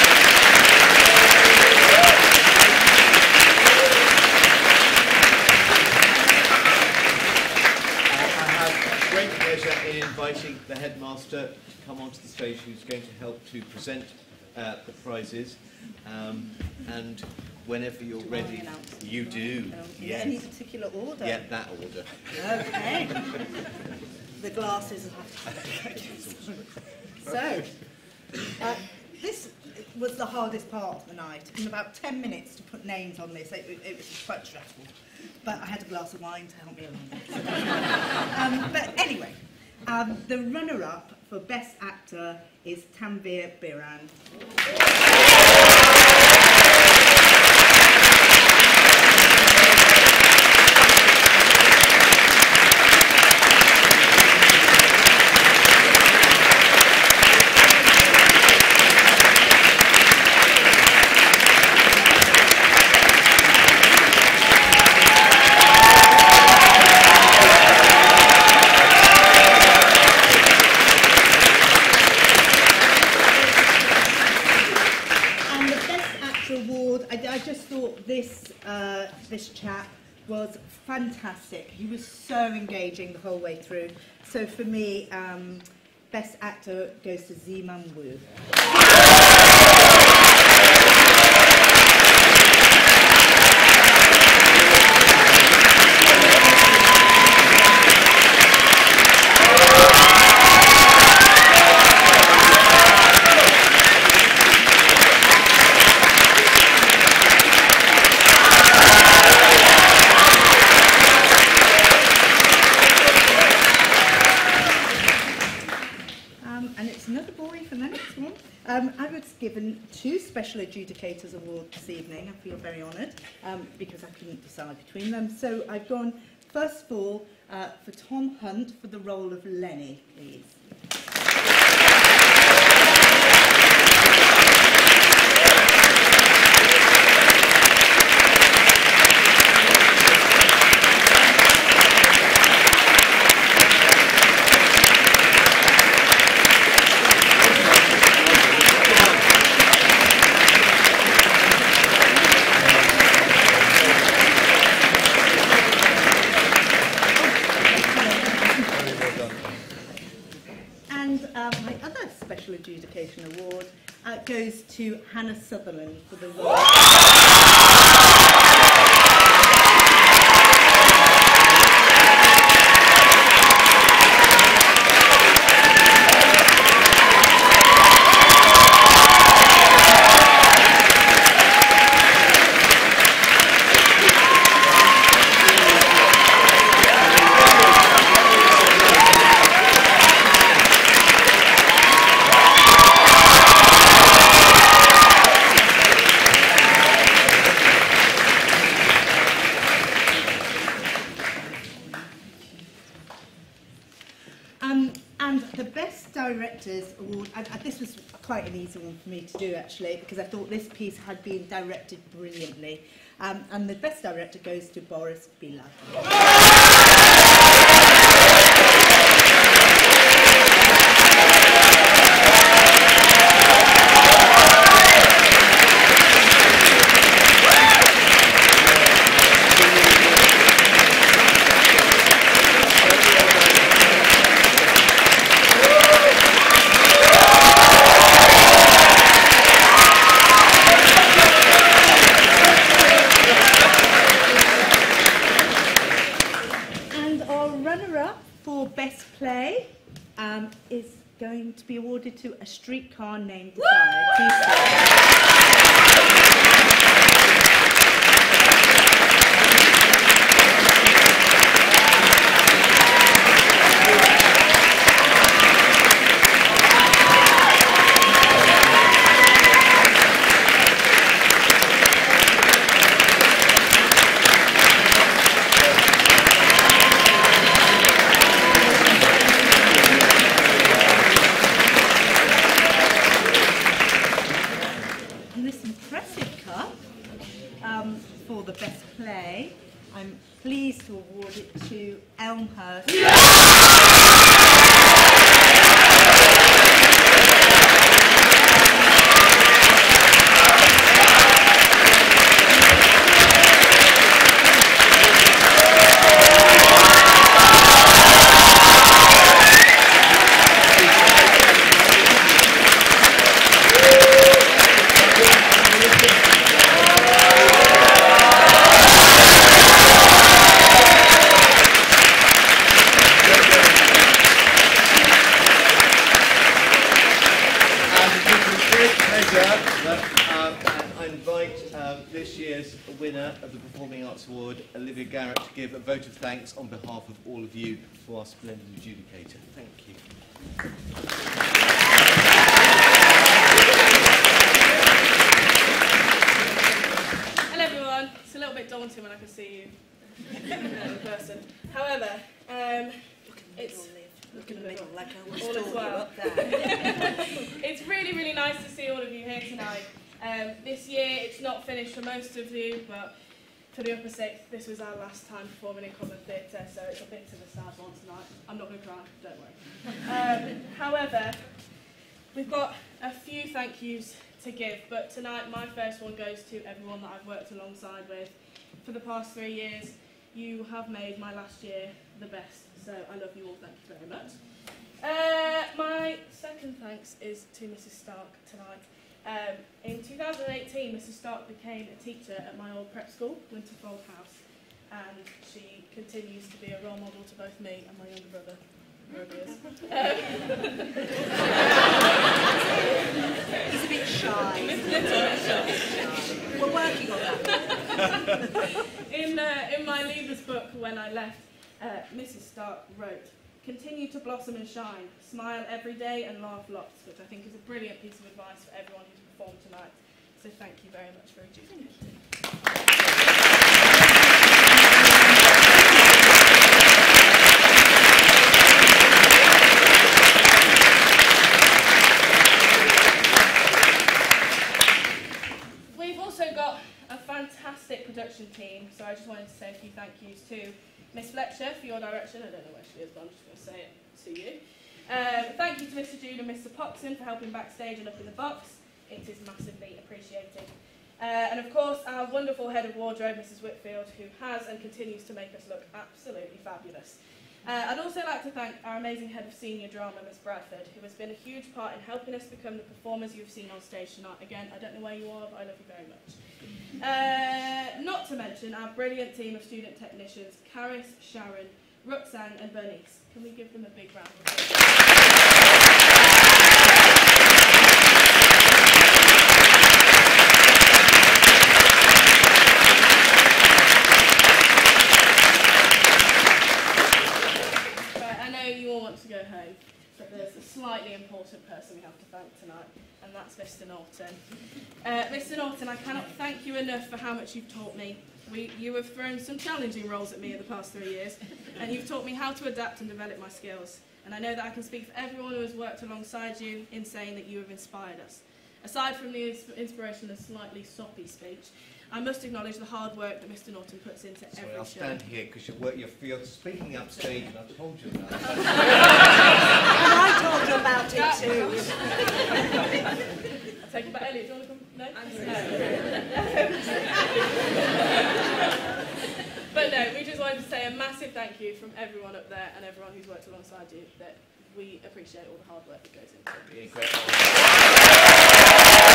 Great pleasure in inviting the headmaster to come onto the stage, who's going to help to present the prizes. And whenever you're ready, you do. Yes. Any particular order? Yeah, that order. Okay. The glasses have to So, this was the hardest part of the night. In about 10 minutes to put names on this, it was quite stressful. But I had a glass of wine to help me along. But anyway, the runner-up for Best Actor is Tanvir Biran. This chap was fantastic. He was so engaging the whole way through. So for me, Best Actor goes to Zeeman Wu. I was given 2 special adjudicators awards this evening. I feel very honoured because I couldn't decide between them. So I've gone, first of all, for Tom Hunt for the role of Lenny, please. Adjudication Award goes to Hannah Sutherland for the role. And the Best Directors Award, this was quite an easy one for me to do actually, because I thought this piece had been directed brilliantly. And the Best Director goes to Boris Bilal. Is going to be awarded to A Streetcar Named Desire. pleased to award it to Elmhurst. I invite this year's winner of the Performing Arts Award, Olivia Garrett, to give a vote of thanks on behalf of all of you for our splendid adjudicator. Thank you. Hello everyone. It's a little bit daunting when I can see you in person. However, it's Look in the middle like I was all as well. up there. It's really, really nice to see all of you here tonight. This year it's not finished for most of you, but for the upper sixth, this was our last time performing in common theatre, so it's a bit to the sad one tonight. I'm not going to cry, don't worry. However, we've got a few thank yous to give, but tonight my first one goes to everyone that I've worked alongside with for the past 3 years. You have made my last year the best, so I love you all, thank you very much. My second thanks is to Mrs. Stark tonight. In 2018, Mrs. Stark became a teacher at my old prep school, Winterfold House, and she continues to be a role model to both me and my younger brother. He's a bit shy. He's a little bit shy. We're working on that. In my leavers book, when I left, Mrs. Stark wrote, "Continue to blossom and shine, smile every day and laugh lots," which I think is a brilliant piece of advice for everyone who's performed tonight. So thank you very much for adjudicating. We've also got a fantastic production team, so I just wanted to say a few thank yous to Miss Fletcher for your direction. I don't know where she is, but I'm just going to say it to you. Thank you to Mr. Jude and Mr. Poxon for helping backstage and up in the box. It is massively appreciated. And of course, our wonderful head of wardrobe, Mrs. Whitfield, who has and continues to make us look absolutely fabulous. I'd also like to thank our amazing head of senior drama, Miss Bradford, who has been a huge part in helping us become the performers you've seen on stage tonight. Again, I don't know where you are, but I love you very much. Not to mention our brilliant team of student technicians, Caris, Sharon, Ruxan and Bernice. Can we give them a big round of applause? To go home, but there's a slightly important person we have to thank tonight, and that's Mr. Norton. Mr. Norton, I cannot thank you enough for how much you've taught me. You have thrown some challenging roles at me in the past 3 years, and you've taught me how to adapt and develop my skills. And I know that I can speak for everyone who has worked alongside you in saying that you have inspired us. Aside from the inspiration and slightly soppy speech, I must acknowledge the hard work that Mr. Norton puts into every show. I'll stand here because you work your field. Speaking upstage, and I told you about it. And I told you about it too. I'll take it back, Elliot. Do you want to come? No? But no, we just wanted to say a massive thank you from everyone up there and everyone who's worked alongside you, that we appreciate all the hard work that goes into it.